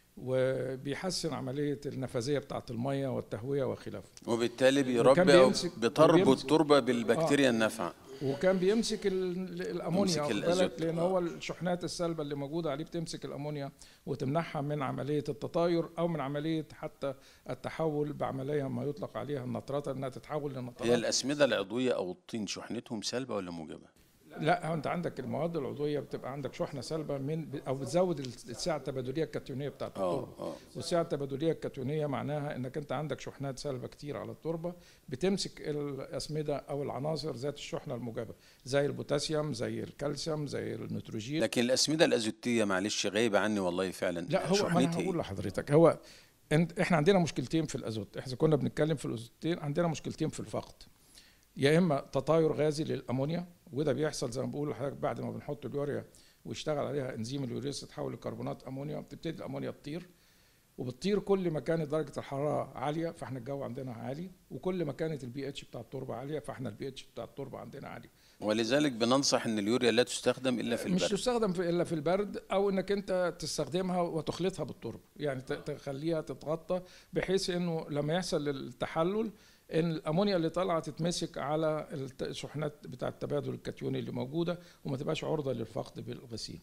وبيحسن عملية النفاذية بتاعت المية والتهوية وخلافه، وبالتالي بيربي أو بتربط التربة بالبكتيريا آه. النافعة، وكان بيمسك الامونيا بالك، لان هو الشحنات السلبه اللي موجوده عليه بتمسك الامونيا وتمنعها من عمليه التطاير او من عمليه حتى التحول بعمليه ما يطلق عليها النطرات، انها تتحول لنطرات. هي الاسمده العضويه او الطين شحنتهم سلبه ولا موجبه؟ لا انت عندك المواد العضويه بتبقى عندك شحنه سلبه من او بتزود السعه التبادليه الكتيونيه بتاعت التربه، والسعه التبادليه الكتيونيه معناها انك انت عندك شحنات سلبه كتير على التربه بتمسك الاسمده او العناصر ذات الشحنه الموجبه، زي البوتاسيوم زي الكالسيوم زي النيتروجين. لكن الاسمده الازوتيه معلش غايبه عني والله فعلا. لا هو ما انا هقول لحضرتك، هو انت احنا عندنا مشكلتين في الازوت، احنا كنا بنتكلم في الازوتين، عندنا مشكلتين في الفقد، يا اما تطاير غازي للامونيا، وده بيحصل زي ما بقول لحضرتك بعد ما بنحط اليوريا ويشتغل عليها انزيم اليوريز تتحول لكربونات امونيا، بتبتدي الامونيا تطير، وبتطير كل ما كانت درجه الحراره عاليه فاحنا الجو عندنا عالي، وكل ما كانت البي اتش بتاع التربه عاليه فاحنا البي اتش بتاع التربه عندنا عالي. ولذلك بننصح ان اليوريا لا تستخدم الا في البرد. مش تستخدم في الا في البرد، او انك انت تستخدمها وتخلطها بالتربه، يعني تخليها تتغطى بحيث انه لما يحصل التحلل ان الامونيا اللي طالعه تتمسك على الشحنات بتاع التبادل الكتيوني اللي موجوده وما تبقاش عرضه للفقد بالغسيل.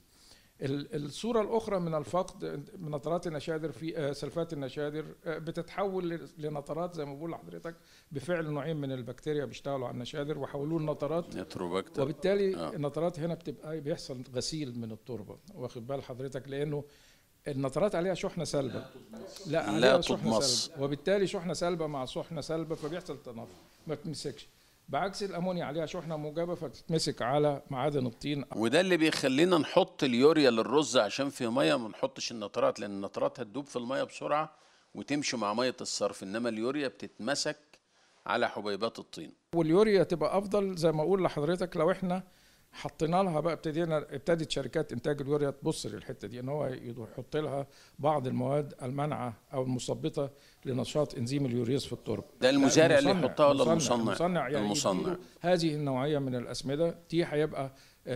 الصوره الاخرى من الفقد من نترات النشادر في سلفات النشادر بتتحول لنترات زي ما بقول لحضرتك بفعل نوعين من البكتيريا بيشتغلوا على النشادر وحولوه لنترات، وبالتالي آه. النترات هنا بتبقى بيحصل غسيل من التربه، واخد بال حضرتك، لانه النترات عليها شحنه سلبه، لا عليها لا شحنه سلبه، وبالتالي شحنه سلبه مع شحنه سلبه فبيحصل تنافر ما بتمسكش، بعكس الامونيا عليها شحنه موجبه فبتتمسك على معادن الطين. وده اللي بيخلينا نحط اليوريا للرز عشان في ميه ما نحطش النترات، لان النترات هتدوب في الميه بسرعه وتمشي مع ميه الصرف، انما اليوريا بتتمسك على حبيبات الطين. واليوريا تبقى افضل زي ما اقول لحضرتك لو احنا حطينا لها بقى، ابتدينا ابتدت شركات انتاج اليوريا تبص للحته دي ان هو يحط لها بعض المواد المانعه او المثبطه لنشاط انزيم اليوريز في التربه. ده المزارع اللي يحطها ولا المصنع؟ المصنع يعني المصنع. هذه النوعيه من الاسمده دي هيبقى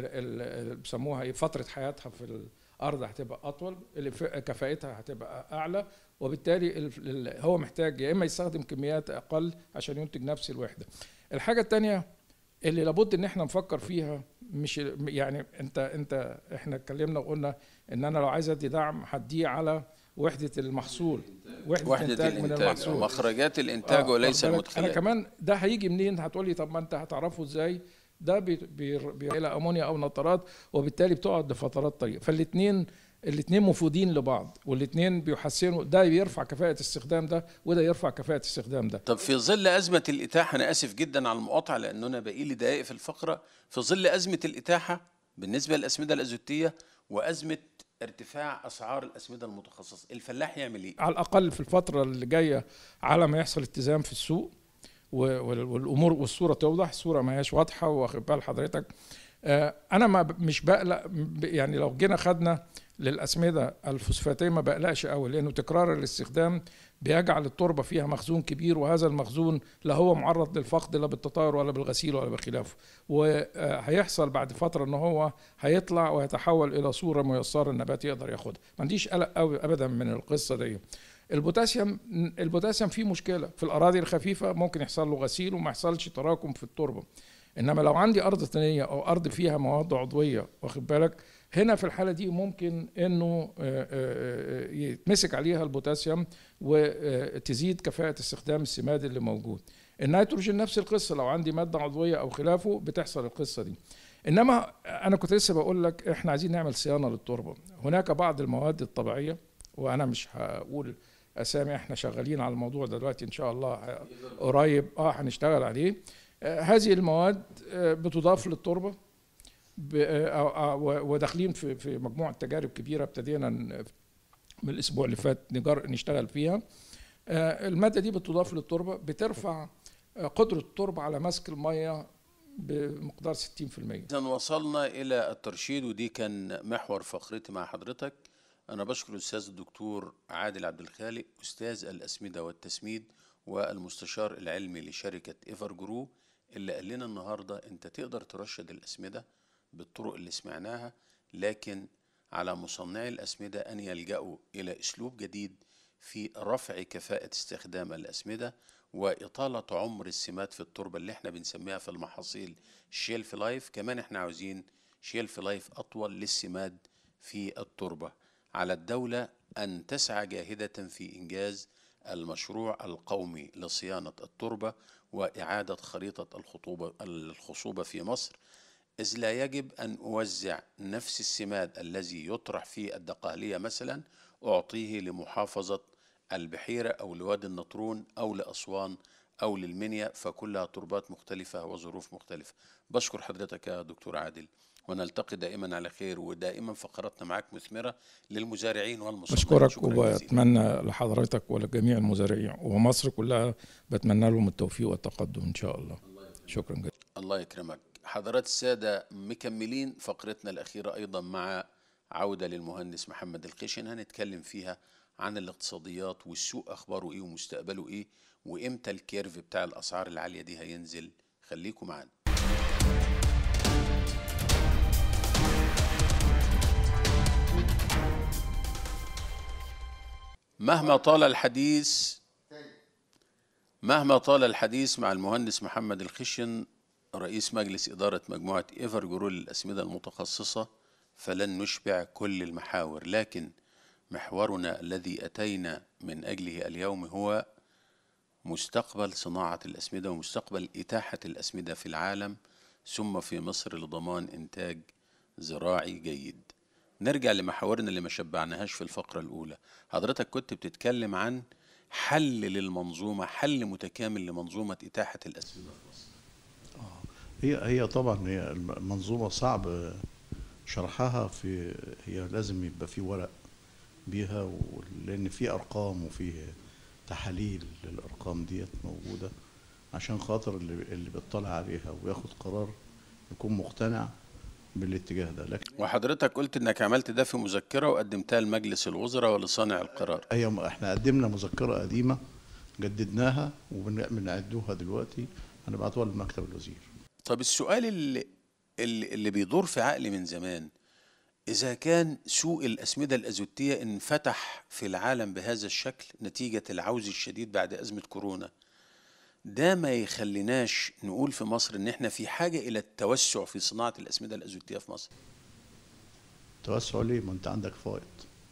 بيسموها فتره حياتها في الارض هتبقى اطول، كفاءتها هتبقى اعلى، وبالتالي هو محتاج يا اما يستخدم كميات اقل عشان ينتج نفس الوحده. الحاجه الثانيه اللي لابد ان احنا نفكر فيها، مش يعني انت انت احنا اتكلمنا وقلنا ان انا لو عايز ادي دعم هديه على وحده المحصول، وحده, وحدة الانتاج, الانتاج من المحصول، مخرجات الانتاج آه وليس المدخلات. انا كمان ده هيجي منين؟ هتقول لي طب ما انت هتعرفه ازاي؟ ده الى امونيا او نترات، وبالتالي بتقعد لفترات طويله، فالاثنين الاثنين مفيدين لبعض، والاثنين بيحسنوا، ده بيرفع كفاءة استخدام ده وده يرفع كفاءة استخدام ده. طب في ظل أزمة الإتاحة، أنا آسف جدا على المقاطعة لأنه أنا باقي لي دقائق في الفقرة، في ظل أزمة الإتاحة بالنسبة للأسمدة الأزوتية وأزمة ارتفاع أسعار الأسمدة المتخصصة، الفلاح يعمل إيه؟ على الأقل في الفترة اللي جاية على ما يحصل اتزان في السوق والأمور والصورة توضح، الصورة ما هياش واضحة، واخد بال حضرتك. أنا ما مش بقلق، يعني لو جينا خدنا للأسمدة الفوسفاتية ما بقلقش قوي، لأنه تكرار الاستخدام بيجعل التربة فيها مخزون كبير، وهذا المخزون لا هو معرض للفقد لا بالتطاير ولا بالغسيل ولا بخلافه، وهيحصل بعد فترة ان هو هيطلع ويتحول إلى صورة ميسرة النبات يقدر ياخدها، ما عنديش قلق قوي أبدا من القصة دي. البوتاسيوم البوتاسيوم فيه مشكلة في الأراضي الخفيفة، ممكن يحصل له غسيل وما يحصلش تراكم في التربة، انما لو عندي ارض طينيه او ارض فيها مواد عضويه، واخد بالك، هنا في الحاله دي ممكن انه يتمسك عليها البوتاسيوم وتزيد كفاءه استخدام السماد اللي موجود. النيتروجين نفس القصه، لو عندي ماده عضويه او خلافه بتحصل القصه دي. انما انا كنت لسه بقول لك احنا عايزين نعمل صيانه للتربه. هناك بعض المواد الطبيعيه، وانا مش هقول اسامي، احنا شغالين على الموضوع ده دلوقتي ان شاء الله قريب اه هنشتغل عليه. آه هذه المواد آه بتضاف للتربه، وداخلين في في مجموعه تجارب كبيره ابتدينا من الاسبوع اللي فات نشتغل فيها. الماده دي بتضاف للتربه، بترفع قدره التربه على مسك الميه بمقدار ستين في المية. إذا وصلنا الى الترشيد، ودي كان محور فقرتي مع حضرتك. انا بشكر الاستاذ الدكتور عادل عبد الخالق، استاذ الاسمده والتسميد والمستشار العلمي لشركه ايفر جرو، اللي قال لنا النهارده انت تقدر ترشد الاسمده بالطرق اللي سمعناها، لكن على مصنعي الأسمدة أن يلجأوا إلى أسلوب جديد في رفع كفاءة استخدام الأسمدة وإطالة عمر السمات في التربة اللي احنا بنسميها في المحاصيل شيلف لايف. كمان احنا عاوزين شيلف لايف أطول للسماد في التربة. على الدولة أن تسعى جاهدة في إنجاز المشروع القومي لصيانة التربة وإعادة خريطة الخطوبة الخصوبة في مصر، إذ لا يجب أن أوزع نفس السماد الذي يطرح في الدقهلية مثلا أعطيه لمحافظة البحيرة أو لوادي النطرون أو لأسوان أو للمنيا، فكلها تربات مختلفة وظروف مختلفة. بشكر حضرتك يا دكتور عادل، ونلتقي دائما على خير، ودائما فقراتنا معك مثمرة للمزارعين والمصنعين. بشكرك وبتمنى لحضرتك ولجميع المزارعين ومصر كلها، بتمنى لهم التوفيق والتقدم إن شاء الله. شكرا جدا. الله يكرمك. حضرات السادة، مكملين فقرتنا الأخيرة أيضا مع عودة للمهندس محمد الخشن، هنتكلم فيها عن الاقتصاديات والسوق أخباره إيه ومستقبله إيه، وإمتى الكيرف بتاع الأسعار العالية دي هينزل. خليكم معانا. مهما طال الحديث مهما طال الحديث مع المهندس محمد الخشن رئيس مجلس إدارة مجموعة إيفر جرو للأسمدة المتخصصة، فلن نشبع كل المحاور، لكن محورنا الذي أتينا من أجله اليوم هو مستقبل صناعة الأسمدة ومستقبل إتاحة الأسمدة في العالم ثم في مصر لضمان إنتاج زراعي جيد. نرجع لمحاورنا اللي ما شبعناهاش في الفقرة الأولى. حضرتك كنت بتتكلم عن حل للمنظومة، حل متكامل لمنظومة إتاحة الأسمدة في مصر. هي هي طبعا هي المنظومة صعب شرحها، في هي لازم يبقى في ورق بيها، لأن في أرقام وفي تحاليل للأرقام ديت موجودة عشان خاطر اللي اللي بيطلع عليها وياخد قرار يكون مقتنع بالاتجاه ده. لكن وحضرتك قلت انك عملت ده في مذكرة وقدمتها لمجلس الوزراء ولصانع القرار. هي احنا قدمنا مذكرة قديمة جددناها وبنعدوها دلوقتي هنبعتوها لمكتب الوزير. طب السؤال اللي اللي بيدور في عقلي من زمان، إذا كان سوق الأسمدة الأزوتية انفتح في العالم بهذا الشكل نتيجة العوز الشديد بعد أزمة كورونا، ده ما يخليناش نقول في مصر إن إحنا في حاجة إلى التوسع في صناعة الأسمدة الأزوتية في مصر؟ توسع ليه؟ ما أنت عندك فائض.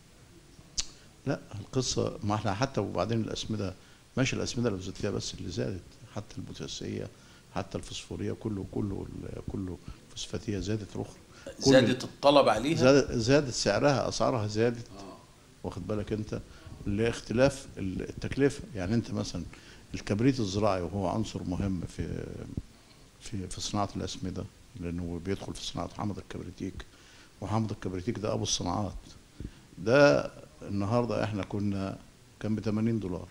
لا القصة، ما احنا حتى وبعدين الأسمدة ماشي، الأسمدة الأزوتية بس اللي زادت، حتى البوتاسية حتى الفوسفورية كله كله كله فوسفاتية زادت رخر، زادت الطلب عليها، زادت, زادت سعرها، أسعارها زادت. آه. واخد بالك أنت لاختلاف التكلفة. يعني أنت مثلا الكبريت الزراعي وهو عنصر مهم في في في صناعة الأسمدة، لأنه بيدخل في صناعة حامض الكبريتيك، وحامض الكبريتيك ده أبو الصناعات. ده النهارده احنا كنا كان ب ثمانين دولار،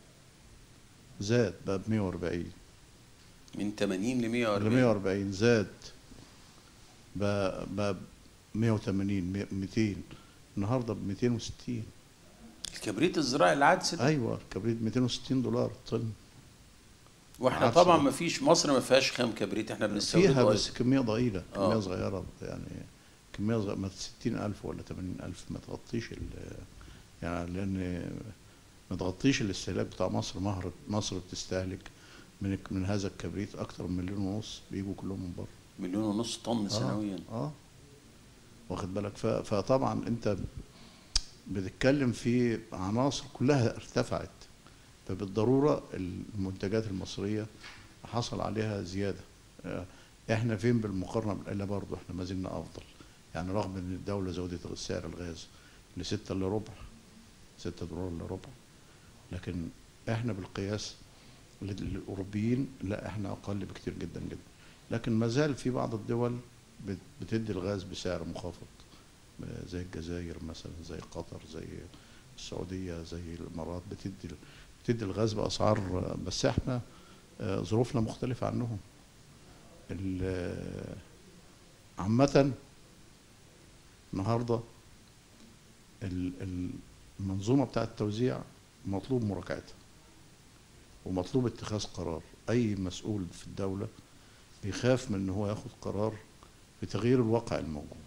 زاد بقى ب مية وأربعين، من ثمانين ل مية وأربعين ل مية وأربعين زاد بقى بقى مية وثمانين مئتين، النهارده ب مئتين وستين. الكبريت الزراعي العدس ده؟ ايوه الكبريت مئتين وستين دولار طن. واحنا طبعا ما فيش، مصر ما فيهاش خام كبريت، احنا بنستورده فيها بس كميه ضئيله، كميه آه. صغيره يعني، كميه صغيره ما ستين ألف ولا ثمانين ألف، ما تغطيش يعني، لان ما تغطيش الاستهلاك بتاع مصر. مهر مصر بتستهلك من من هذا الكبريت اكتر من مليون ونص، بيجوا كلهم من بره، مليون ونص طن سنويا. اه, آه. واخد بالك. فطبعا انت بتتكلم في عناصر كلها ارتفعت، فبالضروره المنتجات المصريه حصل عليها زياده. احنا فين بالمقارنه؟ الا برضه احنا ما زلنا افضل، يعني رغم ان الدوله زودت سعر الغاز لستة الا ربع، ستة دولار الا ربع، لكن احنا بالقياس للاوروبيين لا احنا اقل بكتير جدا جدا. لكن ما زال في بعض الدول بتدي الغاز بسعر منخفض، زي الجزائر مثلا، زي قطر، زي السعوديه، زي الامارات، بتدي بتدي الغاز باسعار، بس احنا ظروفنا مختلفه عنهم. عامه النهارده المنظومه بتاعه التوزيع مطلوب مراجعتها ومطلوب اتخاذ قرار. اي مسؤول في الدوله بيخاف من ان هو ياخد قرار بتغيير الواقع الموجود،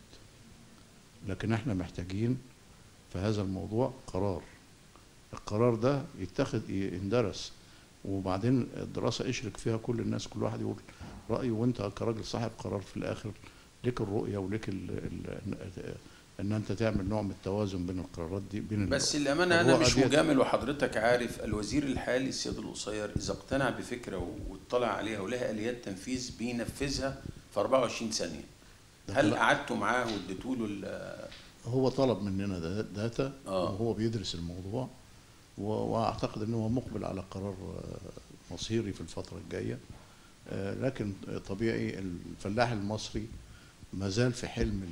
لكن احنا محتاجين في هذا الموضوع قرار. القرار ده يتخذ يندرس، وبعدين الدراسه يشرك فيها كل الناس، كل واحد يقول رايه، وانت كراجل صاحب قرار في الاخر ليك الرؤيه وليك ال ال ان انت تعمل نوع من التوازن بين القرارات دي بين. بس الامانه انا مش مجامل، وحضرتك عارف الوزير الحالي السيد القصير اذا اقتنع بفكره واطلع عليها ولها اليات تنفيذ بينفذها في أربعة وعشرين ثانيه. هل قعدتوا معاه واديتوا له؟ هو طلب مننا داتا آه. وهو بيدرس الموضوع، واعتقد ان هو مقبل على قرار مصيري في الفتره الجايه. لكن طبيعي الفلاح المصري ما زال في حلم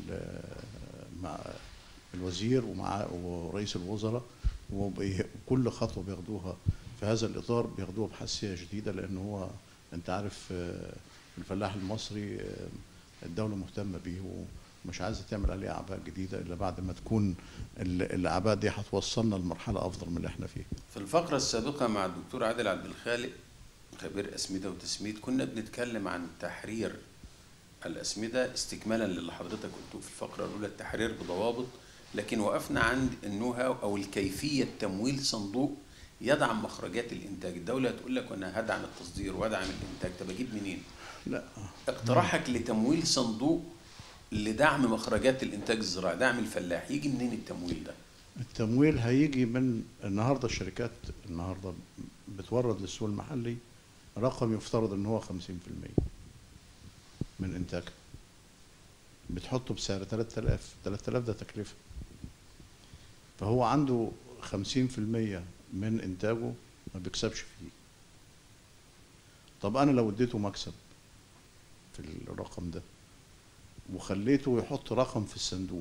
مع الوزير ومع ورئيس الوزراء، وكل خطوه بياخدوها في هذا الاطار بياخدوها بحساسيه شديده، لان هو انت عارف الفلاح المصري الدوله مهتمه بيه ومش عايزه تعمل عليه اعباء جديده الا بعد ما تكون الاعباء دي هتوصلنا لمرحله افضل من اللي احنا فيه. في الفقره السابقه مع الدكتور عادل عبد الخالق خبير اسمده وتسميد كنا بنتكلم عن تحرير الاسمده استكمالا للي حضرتك قلته في الفقره الاولى، التحرير بضوابط، لكن وقفنا عند النو هاو او الكيفيه تمويل صندوق يدعم مخرجات الانتاج. الدوله هتقول لك وانا هدعم التصدير وادعم الانتاج، طب اجيب منين؟ لا، اقتراحك لتمويل صندوق لدعم مخرجات الانتاج الزراعي، دعم الفلاح، يجي منين التمويل ده؟ التمويل هيجي من النهارده الشركات النهارده بتورد للسوق المحلي رقم يفترض ان هو خمسين في المية من انتاجها، بتحطه بسعر ثلاثة آلاف، ثلاثة آلاف ده تكلفه، فهو عنده خمسين في المية من انتاجه ما بيكسبش فيه. طب انا لو اديته مكسب في الرقم ده وخليته يحط رقم في الصندوق،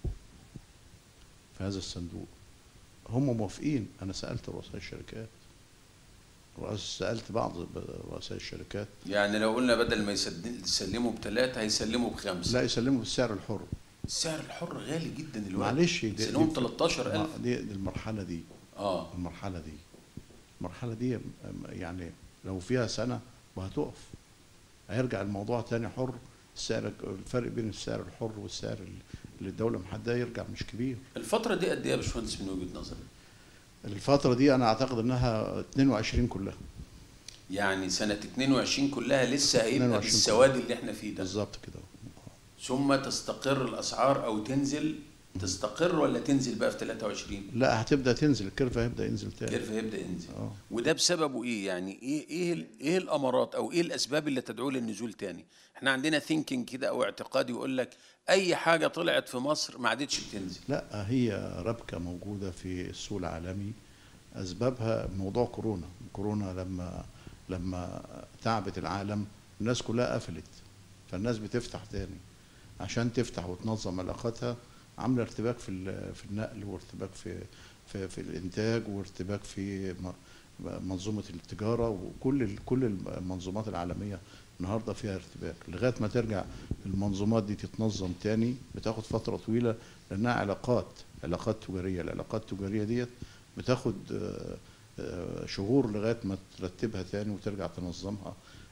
في هذا الصندوق هم موافقين. انا سالت رؤساء الشركات، سالت بعض رؤساء الشركات، يعني لو قلنا بدل ما يسلموا بثلاثه هيسلموا بخمسه، لا يسلموا بالسعر الحر. السعر الحر غالي جدا دلوقتي، معلش يسلموا تلتاشر ألف. دي, دي المرحله دي اه المرحله دي المرحله دي يعني لو فيها سنه وهتقف، هيرجع الموضوع تاني حر. السعر الفرق بين السعر الحر والسعر اللي الدوله محدده يرجع مش كبير. الفتره دي قد ايه يا باشمهندس من وجهه نظرك؟ الفتره دي انا اعتقد انها اتنين وعشرين كلها، يعني سنه اتنين وعشرين كلها لسه هيبقى بالسواد اللي احنا فيه ده بالظبط كده، ثم تستقر الاسعار او تنزل، تستقر ولا تنزل بقى في ثلاثة وعشرين؟ لا هتبدا تنزل، الكيرف هيبدا ينزل تاني، الكيرف هيبدا ينزل. اه وده بسببه ايه؟ يعني ايه ايه ايه الامارات او ايه الاسباب اللي تدعو للنزول تاني؟ احنا عندنا ثينكينج كده او اعتقاد يقول لك اي حاجه طلعت في مصر ما عادتش بتنزل. لا، هي ربكه موجوده في السوق العالمي، اسبابها موضوع كورونا. كورونا لما لما تعبت العالم الناس كلها قفلت، فالناس بتفتح تاني عشان تفتح وتنظم علاقاتها، عامله ارتباك في في النقل، وارتباك في في في الانتاج، وارتباك في منظومه التجاره، وكل كل المنظومات العالميه النهارده فيها ارتباك. لغايه ما ترجع المنظومات دي تتنظم تاني بتاخد فتره طويله، لانها علاقات علاقات تجاريه. العلاقات التجاريه ديت بتاخد شهور لغايه ما ترتبها تاني وترجع تنظمها،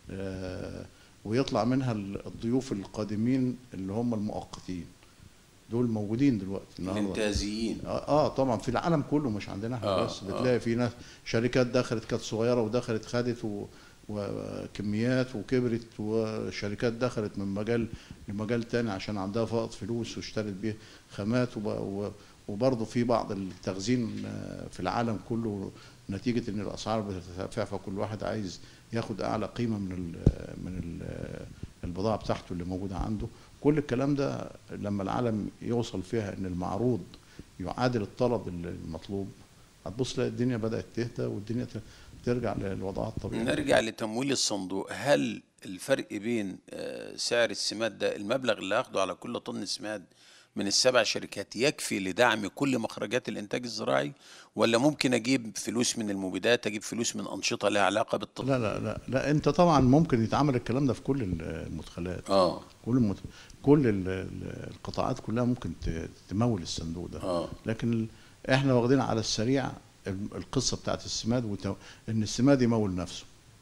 ويطلع منها الضيوف القادمين اللي هم المؤقتين، دول موجودين دلوقتي الانتازيين. اه, آه طبعا في العالم كله، مش عندنا احنا آه بس. بتلاقي آه. في ناس شركات دخلت كانت صغيره ودخلت خدت و وكميات وكبرت، وشركات دخلت من مجال لمجال تاني عشان عندها فائض فلوس واشترت بيه خامات، وبرضه في بعض التخزين في العالم كله نتيجه ان الاسعار بترتفع، فكل واحد عايز ياخد اعلى قيمه من ال من ال البضاعه بتاعته اللي موجوده عنده. كل الكلام ده لما العالم يوصل فيها ان المعروض يعادل الطلب المطلوب، هتبص تلاقي الدنيا بدات تهدى والدنيا ترجع لوضعها الطبيعي. نرجع لتمويل الصندوق. هل الفرق بين سعر السماد ده، المبلغ اللي هاخده على كل طن سماد من السبع شركات، يكفي لدعم كل مخرجات الانتاج الزراعي، ولا ممكن اجيب فلوس من المبيدات، اجيب فلوس من انشطه لها علاقه بالطب؟ لا لا لا لا انت طبعا ممكن يتعمل الكلام ده في كل المدخلات. اه كل المت... كل ال- ال- القطاعات كلها ممكن ت- تمول الصندوق ده. اه لكن ال- احنا واخدين على السريع ال- القصه بتاعت السماد، وت... ان السماد يمول نفسه.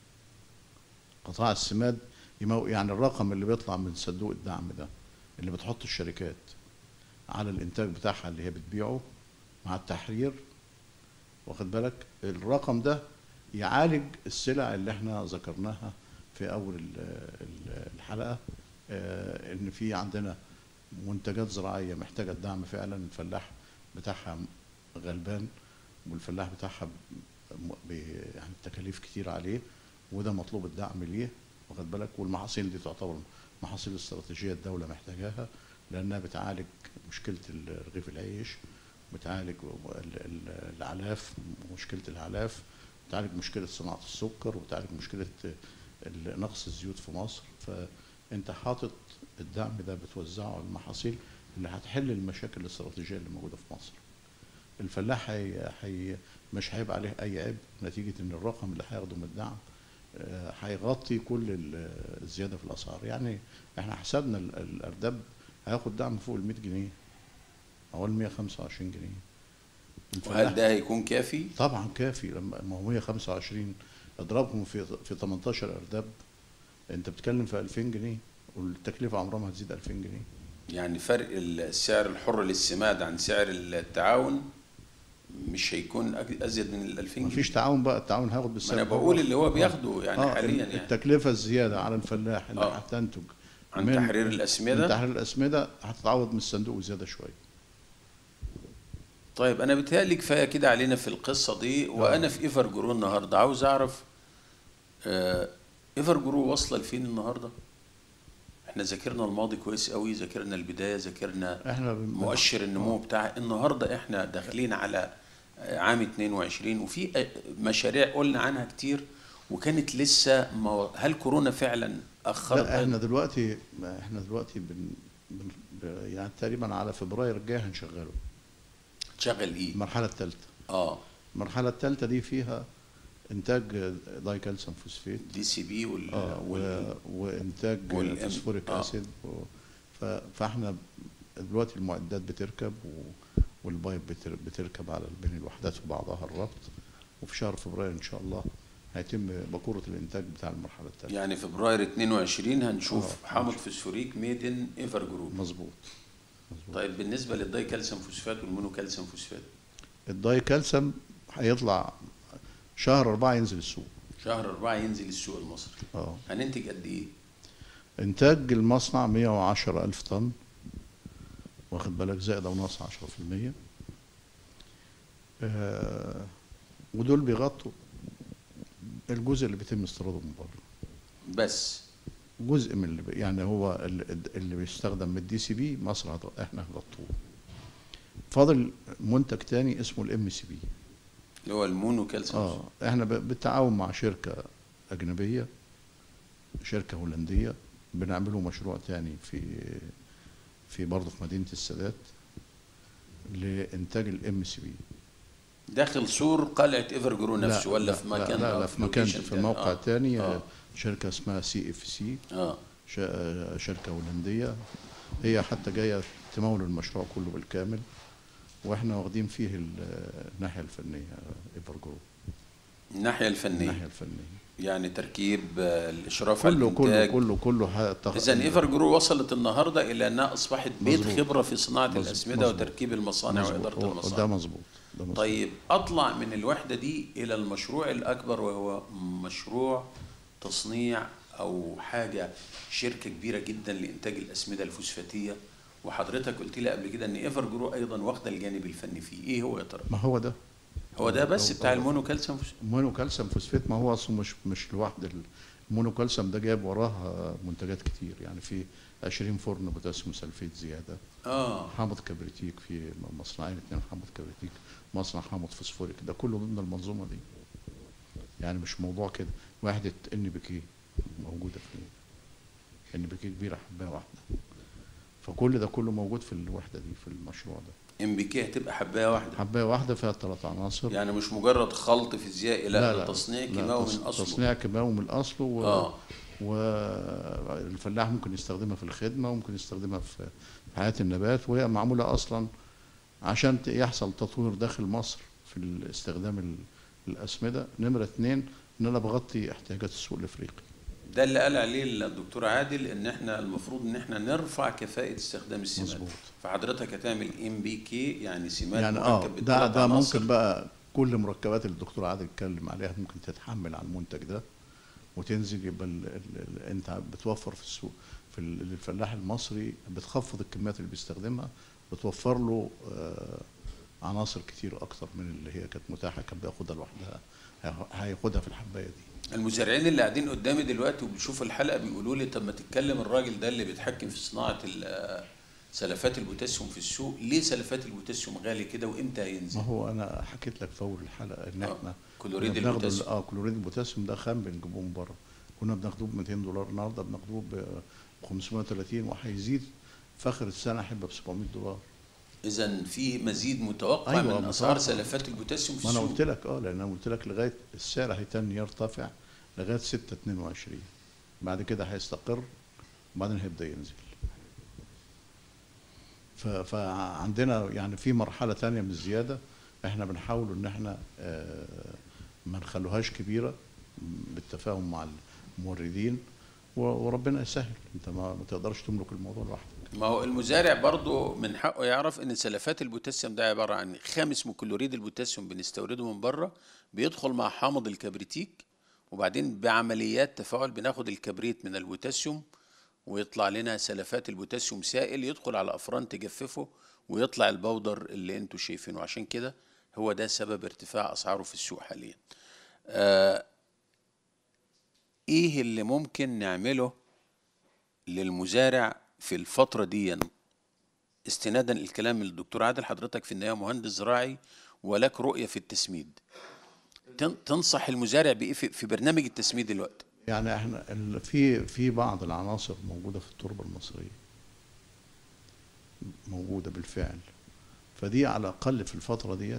قطاع السماد يمول، يعني الرقم اللي بيطلع من صندوق الدعم ده اللي بتحط الشركات على الانتاج بتاعها اللي هي بتبيعه مع التحرير، واخد بالك، الرقم ده يعالج السلع اللي احنا ذكرناها في اول ال- ال- الحلقه، آه، ان في عندنا منتجات زراعيه محتاجه الدعم فعلا. الفلاح بتاعها غلبان، والفلاح بتاعها ب- ب- يعني التكاليف كتير عليه، وده مطلوب الدعم ليه، واخد بالك. والمحاصيل دي تعتبر محاصيل استراتيجيه الدوله محتاجاها، لانها بتعالج مشكله رغيف العيش، بتعالج ال- ال- العلاف، مشكله العلاف، بتعالج مشكله صناعه السكر، وبتعالج مشكله ال- نقص الزيوت في مصر. فانت حاطط الدعم ده بتوزعه على المحاصيل اللي هتحل المشاكل الاستراتيجيه اللي موجوده في مصر. الفلاح هي هي مش هيبقى عليه اي عيب نتيجه ان الرقم اللي هياخده من الدعم آه، هيغطي كل ال- الزياده في الاسعار. يعني احنا حسبنا ال- الارداب هياخد دعم فوق ال مية جنيه او ال مية وخمسة وعشرين جنيه. وهل ده هيكون كافي؟ طبعا كافي. لما ما هو مية وخمسة وعشرين اضربهم في في تمنتاشر ارداب، انت بتتكلم في ألفين جنيه، والتكلفه عمرها ما هتزيد ألفين جنيه. يعني فرق السعر الحر للسماد عن سعر التعاون مش هيكون أج- ازيد من ال ألفين جنيه؟ مفيش تعاون بقى، التعاون هياخد ما بالسعر. انا بقول اللي هو بياخده يعني آه حاليا يعني التكلفه الزياده على الفلاح اللي آه. هتنتج عن من- تحرير من الاسمده. تحرير الاسمده هتتعوض من الصندوق زياده شويه. طيب انا بيتهيألي كفايه كده علينا في القصه دي. وانا في ايفر جرو النهارده عاوز اعرف آه، ايفر جرو واصله لفين النهارده؟ احنا ذاكرنا الماضي كويس قوي، ذاكرنا البدايه، ذاكرنا احنا بن- مؤشر النمو بتاع النهارده. احنا داخلين على عام اتنين وعشرين، وفي مشاريع قلنا عنها كتير وكانت لسه ما. هل كورونا فعلا اخرت؟ لا احنا دلوقتي احنا دلوقتي بن بن ب- يعني تقريبا على فبراير الجاي هنشغله تشغل ايه؟ المرحله الثالثه. اه المرحله الثالثه دي فيها انتاج داي كالسيوم فوسفات، دي سي بي وال, اه وال... و- وانتاج والإم- فوسفوريك آه. اسيد. و- ف- فاحنا دلوقتي المعدات بتركب و- والبايب بتر- بتركب على بين الوحدات وبعضها الربط، وفي شهر فبراير ان شاء الله هيتم باكوره الانتاج بتاع المرحله الثالثه. يعني فبراير اتنين وعشرين هنشوف آه. حامض فوسفوريك ميد ان ايفر جروب. مظبوط مظبوط. طيب بالنسبه للداي كالسيوم فوسفات والمونو كالسيوم فوسفات، الداي كالسيوم هيطلع شهر أربعة ينزل السوق. شهر أربعة ينزل السوق المصري. اه هننتج قد ايه؟ انتاج المصنع مية وعشرة ألف طن، واخد بالك، زائد او ناقص عشرة في المية. آه ودول بيغطوا الجزء اللي بيتم استيراده من بره. بس جزء من اللي بي يعني هو اللي, اللي بيستخدم من الدي سي بي مصر هت- احنا هنغطوه. فاضل منتج تاني اسمه الام سي بي. اللي هو المونو كالسيوم. اه احنا ب- بالتعاون مع شركه اجنبيه، شركه هولنديه، بنعمله مشروع تاني في في برضه في مدينه السادات لانتاج الام سي بي. داخل سور قلعه ايفر جرو نفسه ولا في مكان؟ لا, لا, لا في مكان location في تاني؟ موقع آه. تاني. آه. شركه اسمها سي اف سي، اه شركه هولنديه، هي حتى جايه تمول المشروع كله بالكامل، واحنا واخدين فيه ال- الناحيه الفنيه ايفر جروب. الناحيه الفنيه، الناحيه الفنيه يعني تركيب آه، الاشراف على كله كله الانتاج. كله كله هتخ... اذا ايفر جرو وصلت النهارده الى انها اصبحت بيت مظبوط. خبره في صناعه مظبوط. الاسمده مظبوط. وتركيب المصانع مظبوط. واداره هو- ده المصانع. مظبوط ده مظبوط. طيب اطلع من الوحده دي الى المشروع الاكبر، وهو مشروع تصنيع او حاجه شركه كبيره جدا لانتاج الاسمده الفوسفاتيه. وحضرتك قلت لي قبل كده ان ايفر جرو ايضا واخده الجانب الفني فيه. ايه هو يا ترى؟ ما هو ده هو ده بس هو- بتاع هو- المونو كالسيوم فوسفات؟ مونو كالسيوم فوسفات. ما هو اصله مش مش لوحده ال- المونوكالسيوم ده جايب وراه منتجات كتير، يعني في عشرين فرن بوتاسيوم سلفيت زياده، اه حامض كبريتيك في مصنعين اتنين حامض كبريتيك، مصنع حامض فوسفوريك، ده كله ضمن المنظومه دي. يعني مش موضوع كده. وحده ان بي كي موجوده في ان بي كي كبيره حبايه واحده، فكل ده كله موجود في الوحده دي في المشروع ده. ام بي كي هتبقى حبايه واحده، حبايه واحده فيها ثلاث عناصر. يعني مش مجرد خلط فيزيائي، لا, لا ده لا تصنيع لا كيماوي تص- من اصله. تصنيع كيماوي من الاصل، و اه والفلاح ممكن يستخدمها في الخدمه، وممكن يستخدمها في حياه النبات، وهي معموله اصلا عشان ت- يحصل تطوير داخل مصر في استخدام ال- الاسمده. نمره اتنين، ان انا بغطي احتياجات السوق الافريقي. ده اللي قال عليه الدكتور عادل، ان احنا المفروض ان احنا نرفع كفاءة استخدام السماد. مظبوط. فحضرتك هتعمل ام بي كي، يعني سماد يعني اه مركب ده بالثلاث ده عناصر. ممكن بقى كل مركبات اللي الدكتور عادل اتكلم عليها ممكن تتحمل على المنتج ده وتنزل، يبقى ال ال ال انت بتوفر في السوق في ال- الفلاح المصري، بتخفض الكميات اللي بيستخدمها، بتوفر له آه عناصر كتير اكتر من اللي هي كانت متاحه، كان بياخدها لوحدها، هي- هياخدها في الحبايه دي. المزارعين اللي قاعدين قدامي دلوقتي وبيشوفوا الحلقة بيقولوا لي طب ما تتكلم الراجل ده اللي بيتحكم في صناعة ال- سلفات البوتاسيوم في السوق، ليه سلفات البوتاسيوم غالي كده وامتى هينزل؟ ما هو انا حكيت لك في اول الحلقه ان آه، احنا كلوريد كنا بناخده ال- البوتاسيوم. اه كلوريد البوتاسيوم ده خام بنجيبوه من بره، كنا بناخدوه ب مئتين دولار، النهارده بناخدوه ب خمسمائة وثلاثين، وهيزيد في اخر السنه هيبقى ب سبعمائة دولار. اذا في مزيد متوقع أيوة، من اسعار متوقع. سلفات البوتاسيوم في ما انا السوق. قلت لك اه لان انا قلت لك لغايه السعر هيتني يرتفع لغايه ستة اتنين وعشرين، بعد كده هيستقر وبعدين هيبدا ينزل. ف- فعندنا يعني في مرحله تانية من الزياده، احنا بنحاول ان احنا آه، ما نخلوهاش كبيره بالتفاهم مع الموردين، و- وربنا يسهل. انت ما ما تقدرش تملك الموضوع لوحدك. ما هو المزارع برضه من حقه يعرف ان سلفات البوتاسيوم ده عباره عن خام اسمه كلوريد البوتاسيوم بنستورده من بره، بيدخل مع حامض الكبريتيك، وبعدين بعمليات تفاعل بناخد الكبريت من البوتاسيوم ويطلع لنا سلفات البوتاسيوم سائل يدخل على افران تجففه ويطلع البودر اللي انتوا شايفينه. عشان كده هو ده سبب ارتفاع اسعاره في السوق حاليا. آه ايه اللي ممكن نعمله للمزارع في الفترة دي، استنادا الكلام من الدكتور عادل؟ حضرتك في النهاية مهندس زراعي ولك رؤية في التسميد، تن- تنصح المزارع بإيه في في برنامج التسميد دلوقتي؟ يعني احنا ال- في في بعض العناصر موجوده في التربه المصريه، موجوده بالفعل، فدي على الاقل في الفتره ديت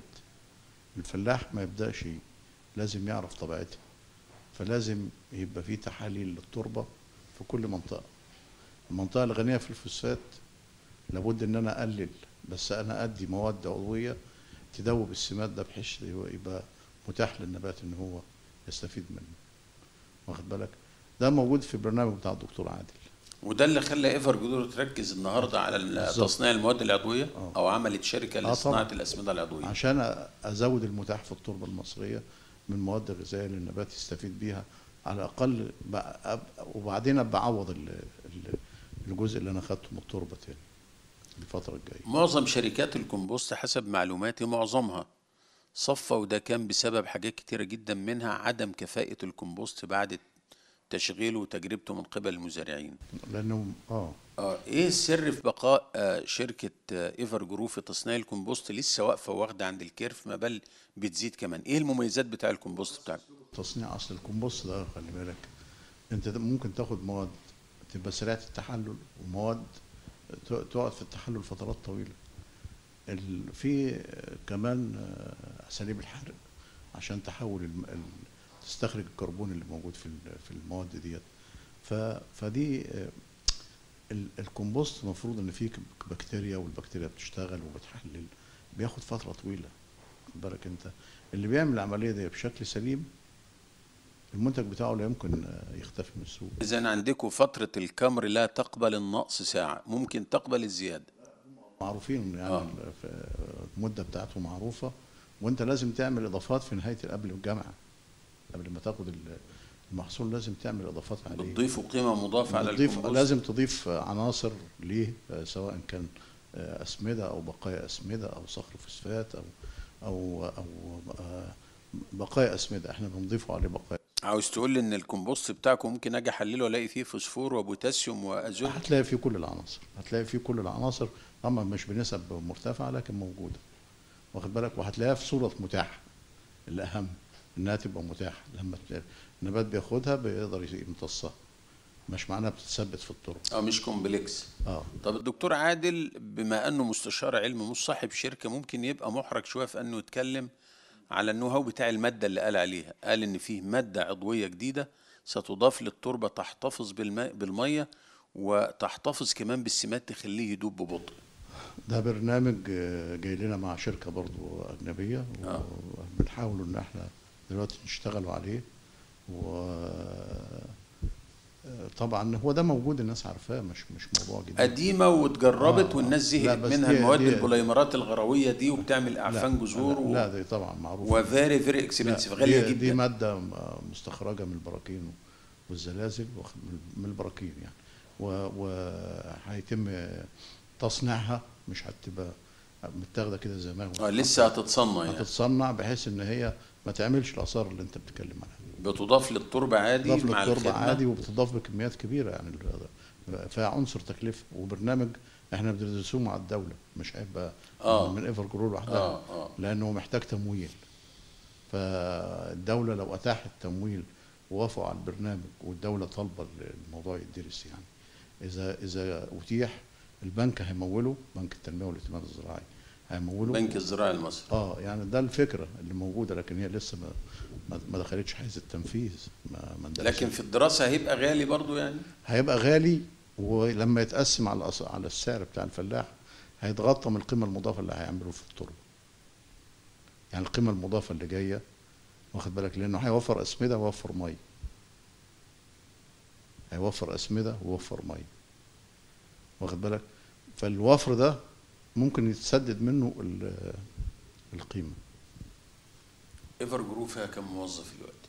الفلاح ما يبداش، لازم يعرف طبيعتها، فلازم يبقى في تحاليل للتربه في كل منطقه. المنطقه الغنيه في الفوسفات لابد ان انا اقلل، بس انا ادي مواد عضويه تدوب السماد ده بحيث يبقى متاح للنبات ان هو يستفيد منه، واخد بالك؟ ده موجود في البرنامج بتاع الدكتور عادل. وده اللي خلى ايفر جدور تركز النهارده على ال- بالظبط. تصنيع المواد العضويه، آه. او عملت شركه آه لصناعه طبعاً. الاسمده العضويه. عشان ازود المتاح في التربه المصريه من مواد غذائيه للنبات يستفيد بيها على الاقل، بقى وبعدين ابقى اعوض ال- ال- الجزء اللي انا اخدته من التربه تاني الفتره الجايه. معظم شركات الكمبوست حسب معلوماتي معظمها صفى، وده كان بسبب حاجات كتيره جدا، منها عدم كفاءه الكمبوست بعد تشغيله وتجربته من قبل المزارعين. لانه اه اه ايه السر في بقاء آه شركه آه ايفر جروب في تصنيع الكمبوست لسه واقفه واخده عند الكيرف، ما بل بتزيد كمان؟ ايه المميزات بتاع الكمبوست بتاعك؟ تصنيع اصل الكمبوست ده خلي بالك، انت ممكن تاخد مواد تبقى سريعه التحلل، ومواد ت- تقعد في التحلل فترات طويله. ال- في كمان آه، اساليب الحرق عشان تحول الم- ال- تستخرج الكربون اللي موجود في ال- في المواد ديت. ف- فدي آه، ال- الكمبوست المفروض ان فيه ك- بكتيريا، والبكتيريا بتشتغل وبتحلل، بياخد فتره طويله. خد بالك انت، اللي بيعمل العمليه دي بشكل سليم المنتج بتاعه لا يمكن آه، يختفي من السوق. اذا عندكم فتره الكمر لا تقبل النقص ساعه، ممكن تقبل الزياده. معروفين يعني آه. ال- ف- المده بتاعته معروفه، وانت لازم تعمل اضافات في نهايه قبل الجامعه، قبل ما تاخد ال- المحصول لازم تعمل اضافات عليه. بتضيفوا قيمه مضافه على بتضيف الكمبوست. لازم تضيف عناصر ليه، آه، سواء كان آه، اسمده او بقايا اسمده او صخر فوسفات او او او آه، بقايا اسمده، احنا بنضيفه عليه بقايا. عاوز تقول لي ان الكمبوست بتاعكم ممكن اجي احلله والاقي فيه فوسفور وبوتاسيوم وازوت؟ هتلاقي فيه كل العناصر، هتلاقي فيه كل العناصر، طبعا مش بنسب مرتفعه لكن موجوده، واخد بالك، وهتلاقيها في صوره متاحه. الاهم انها تبقى متاحه، لما النبات بياخدها بيقدر يمتصها، مش معناها بتتثبت في التربه. اه مش كومبلكس. اه طب الدكتور عادل بما انه مستشار علم مش صاحب شركه، ممكن يبقى محرج شويه في انه يتكلم على النو هاو بتاع الماده اللي قال عليها. قال ان فيه ماده عضويه جديده ستضاف للتربه تحتفظ بالماء بالميه وتحتفظ كمان بالسمات تخليه يدوب ببطء. ده برنامج آه، جاي لنا مع شركه برضو اجنبيه، اه وبنحاول ان احنا دلوقتي نشتغلوا عليه. و طبعا هو ده موجود، الناس عارفاه، مش مش موضوع جديد. قديمه واتجربت آه والناس لا زهقت بس منها، دي المواد دي البوليمرات الغرويه دي وبتعمل لا اعفان جذور لا, و... لا دي طبعا معروفه. وفيري فيري لا اكسبنسيف، غاليه دي, جدا. دي ماده مستخرجه من البراكين والزلازل، واخد- من البراكين يعني، وهيتم تصنيعها، مش هتبقى متاخده كده زي ما هو. اه لسه هتتصنع يعني. هتتصنع بحيث ان هي ما تعملش الاثار اللي انت بتتكلم عنها. بتضاف للتربه عادي بتضاف مع للتربه الخدمه عادي، وبتضاف بكميات كبيره يعني، ال- فيها عنصر تكلفه. وبرنامج احنا بندرسوه مع الدوله، مش هيبقى آه. من ايفر جرو لوحدها، اه اه لانه محتاج تمويل. فالدوله لو اتاحت تمويل ووافقوا على البرنامج، والدوله طالبه الموضوع يدرس يعني، اذا اذا اتيح البنك هيموله، بنك التنميه والاهتمام الزراعي هيموله. بنك الزراعي المصري. اه يعني ده الفكره اللي موجوده، لكن هي لسه ما ما- ما دخلتش حيز التنفيذ، ما ما اندرستش. لكن في الدراسه هيبقى غالي برضو يعني. هيبقى غالي، ولما يتقسم على الأس- على السعر بتاع الفلاح هيتغطى من القيمه المضافه اللي هيعملوه في التربه. يعني القيمه المضافه اللي جايه، واخد بالك، لانه هيوفر اسمده ويوفر ميه. هيوفر اسمده ويوفر ميه، واخد بالك. فالوفر ده ممكن يتسدد منه ال- القيمه. ايفر جرو فيها كم موظف دلوقتي؟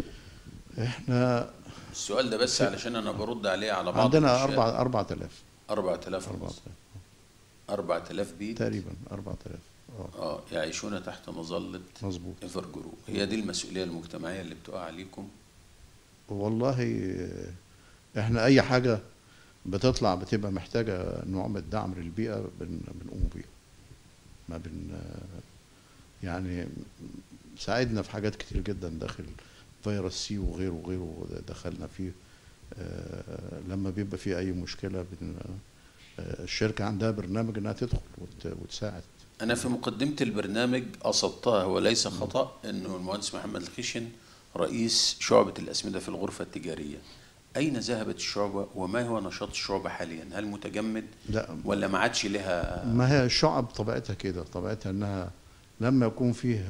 احنا السؤال ده بس علشان انا برد عليه على بعض عندنا الأشياء. أربعة أربعة آلاف أربعة آلاف موظف. أربعة آلاف بيت تقريبا أربعة آلاف. اه اه يعيشون تحت مظله مظبوط. ايفر جرو. هي دي المسؤوليه المجتمعيه اللي بتقع عليكم؟ والله آه، احنا اي حاجه بتطلع بتبقى محتاجه نوع من الدعم للبيئه، بن بنقوم بيها. ما بن آه، يعني ساعدنا في حاجات كتير جدا داخل فيروس سي وغيره وغيره دخلنا فيه. آه، لما بيبقى فيه اي مشكله بن آه، الشركه عندها برنامج انها تدخل وت- وتساعد. انا في مقدمه البرنامج قصدتها وليس خطا انه المهندس محمد الخشن رئيس شعبه الاسمده في الغرفه التجاريه. اين ذهبت الشعبه وما هو نشاط الشعبه حاليا؟ هل متجمد لا ولا ما عادش لها؟ ما هي الشعب طبيعتها كده، طبيعتها انها لما يكون فيه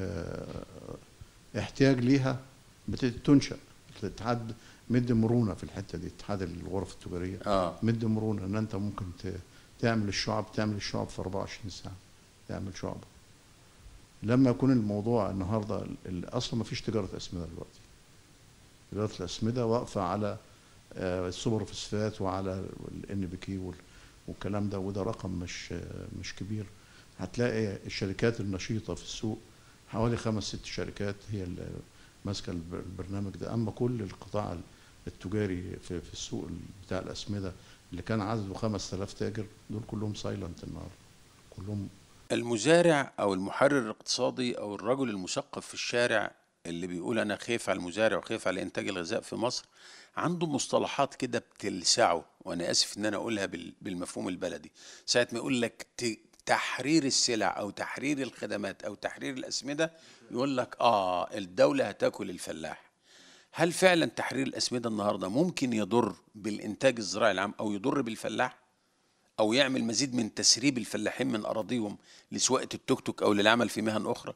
آه، احتياج ليها بتنشأ. الاتحاد مدي مرونه في الحته دي، اتحاد الغرف التجاريه اه مدي مرونه ان انت ممكن ت- تعمل الشعب تعمل الشعب في أربعة وعشرين ساعه، تعمل شعبه. لما يكون الموضوع النهارده ال- اصلا ما فيش تجاره اسمده دلوقتي. تجاره الاسمده واقفه على آه، السوبر فوسفات وعلى الان بي كي والكلام ده، وده رقم مش آه، مش كبير. هتلاقي الشركات النشيطه في السوق حوالي خمس ست شركات هي اللي ماسكه الب- البرنامج ده. اما كل القطاع التجاري في في السوق بتاع الاسمده اللي كان عدده خمسة آلاف تاجر، دول كلهم سايلنت النهارده، كلهم. المزارع او المحرر الاقتصادي او الرجل المثقف في الشارع اللي بيقول انا خايف على المزارع وخايف على انتاج الغذاء في مصر، عنده مصطلحات كده بتلسعه، وانا اسف ان انا اقولها بال- بالمفهوم البلدي. ساعه ما يقول لك ت- تحرير السلع او تحرير الخدمات او تحرير الاسمده، يقول لك اه الدوله هتاكل الفلاح. هل فعلا تحرير الاسمده النهارده ممكن يضر بالانتاج الزراعي العام او يضر بالفلاح، او يعمل مزيد من تسريب الفلاحين من اراضيهم لسواقه التوك توك او للعمل في مهن اخرى؟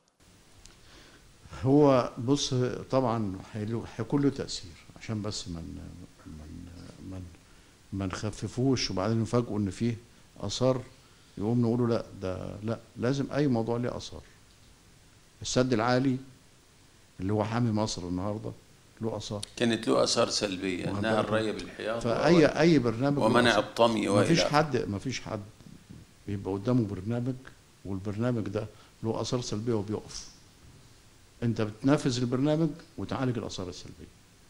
هو بص، طبعا هيله- هيكون له تأثير، عشان بس من من من ما نخففوش وبعدين نفاجئوا ان فيه اثار، يقوم نقولوا لا ده لا، لازم اي موضوع ليه اثار. السد العالي اللي هو حامي مصر النهارده له اثار، كانت له اثار سلبيه، واخد انها بالك؟ الري بالحياض فاي اي برنامج له ومنع أثار. الطمي ما فيش والى حد ما فيش حد بيبقى قدامه برنامج والبرنامج ده له اثار سلبيه وبيقف. انت بتنافذ البرنامج وتعالج الاثار السلبيه.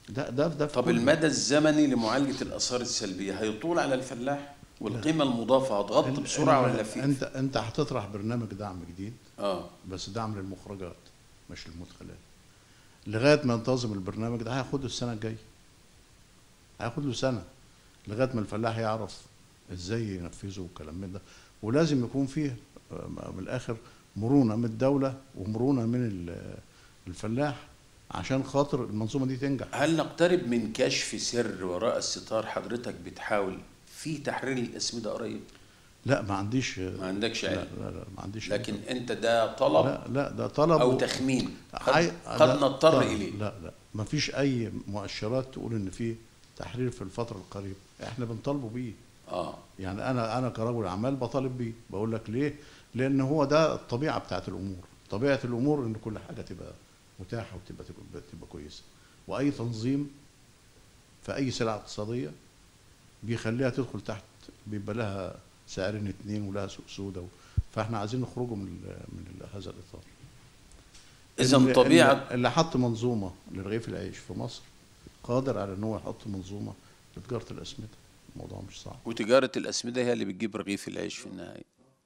ده ده ده في طب كل- المدى الزمني لمعالجة الآثار السلبية هيطول على الفلاح؟ والقيمة المضافة هتغطي ال- بسرعة ال- ولا في؟ انت انت هتطرح برنامج دعم جديد، اه بس دعم للمخرجات مش للمدخلات. لغايه ما ينتظم البرنامج ده هياخد له السنه الجايه، هياخد له سنه لغايه ما الفلاح يعرف ازاي ينفذه والكلام من ده. ولازم يكون فيه آه، من الاخر مرونه من الدوله ومرونه من ال- الفلاح عشان خاطر المنظومه دي تنجح. هل نقترب من كشف سر وراء الستار حضرتك بتحاول في تحرير الأسمدة قريب؟ لا ما عنديش ما عندكش لا علم، لا, لا ما عنديش لكن علم. أنت ده طلب لا لا ده طلب أو و- تخمين عاي- قد, قد لا، نضطر طبعاً. إليه. لا لا ما فيش اي مؤشرات تقول ان في تحرير في الفتره القريبه، احنا بنطالبه بيه. اه يعني انا انا كرجل اعمال بطالب بيه، بقول لك ليه؟ لان هو ده الطبيعه بتاعت الامور، طبيعه الامور ان كل حاجه تبقى متاحه وتبقى تبقى, تبقى كويسه. واي تنظيم في اي سلعه اقتصاديه بيخليها تدخل تحت، بيبقى لها سعرين اتنين ولها سوق سودا، فاحنا عايزين نخرجوا من ال من ال هذا الاطار. إذا اللي- طبيعة اللي- اللي حط منظومه لرغيف العيش في مصر قادر على ان هو يحط منظومه لتجاره الاسمده، الموضوع مش صعب. وتجارة الأسمدة هي اللي بتجيب رغيف العيش في النهاية.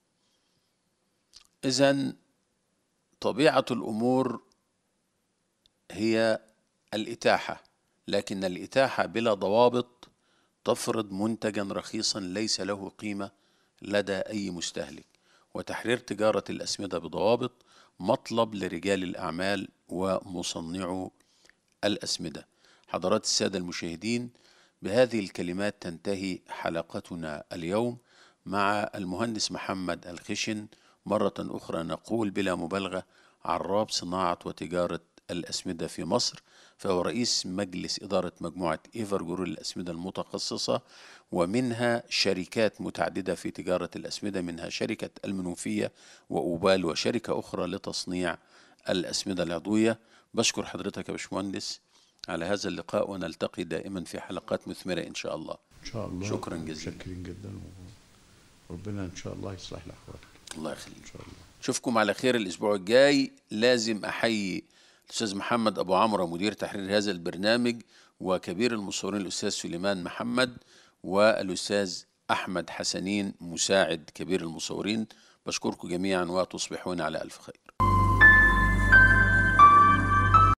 إذا طبيعة الأمور هي الإتاحة، لكن الإتاحة بلا ضوابط تفرض منتجا رخيصا ليس له قيمة لدى أي مستهلك. وتحرير تجارة الأسمدة بضوابط مطلب لرجال الأعمال ومصنعو الأسمدة. حضرات السادة المشاهدين، بهذه الكلمات تنتهي حلقتنا اليوم مع المهندس محمد الخشن. مرة أخرى نقول بلا مبالغة عراب صناعة وتجارة الأسمدة في مصر، فهو رئيس مجلس إدارة مجموعة إيفر جرور الأسمدة المتخصصة، ومنها شركات متعددة في تجارة الأسمدة، منها شركة المنوفية وأوبال وشركة أخرى لتصنيع الأسمدة العضوية. بشكر حضرتك يا باشمهندس على هذا اللقاء، ونلتقي دائما في حلقات مثمرة إن شاء الله. ان شاء الله. شكرا جزيلا. متشكرين جدا، وربنا ان شاء الله يصلح الاحوال. الله يخليك. ان شاء الله. اشوفكم على خير الاسبوع الجاي. لازم احيي الاستاذ محمد ابو عمرو مدير تحرير هذا البرنامج، وكبير المصورين الاستاذ سليمان محمد، والاستاذ احمد حسنين مساعد كبير المصورين. بشكركم جميعا وتصبحون على الف خير.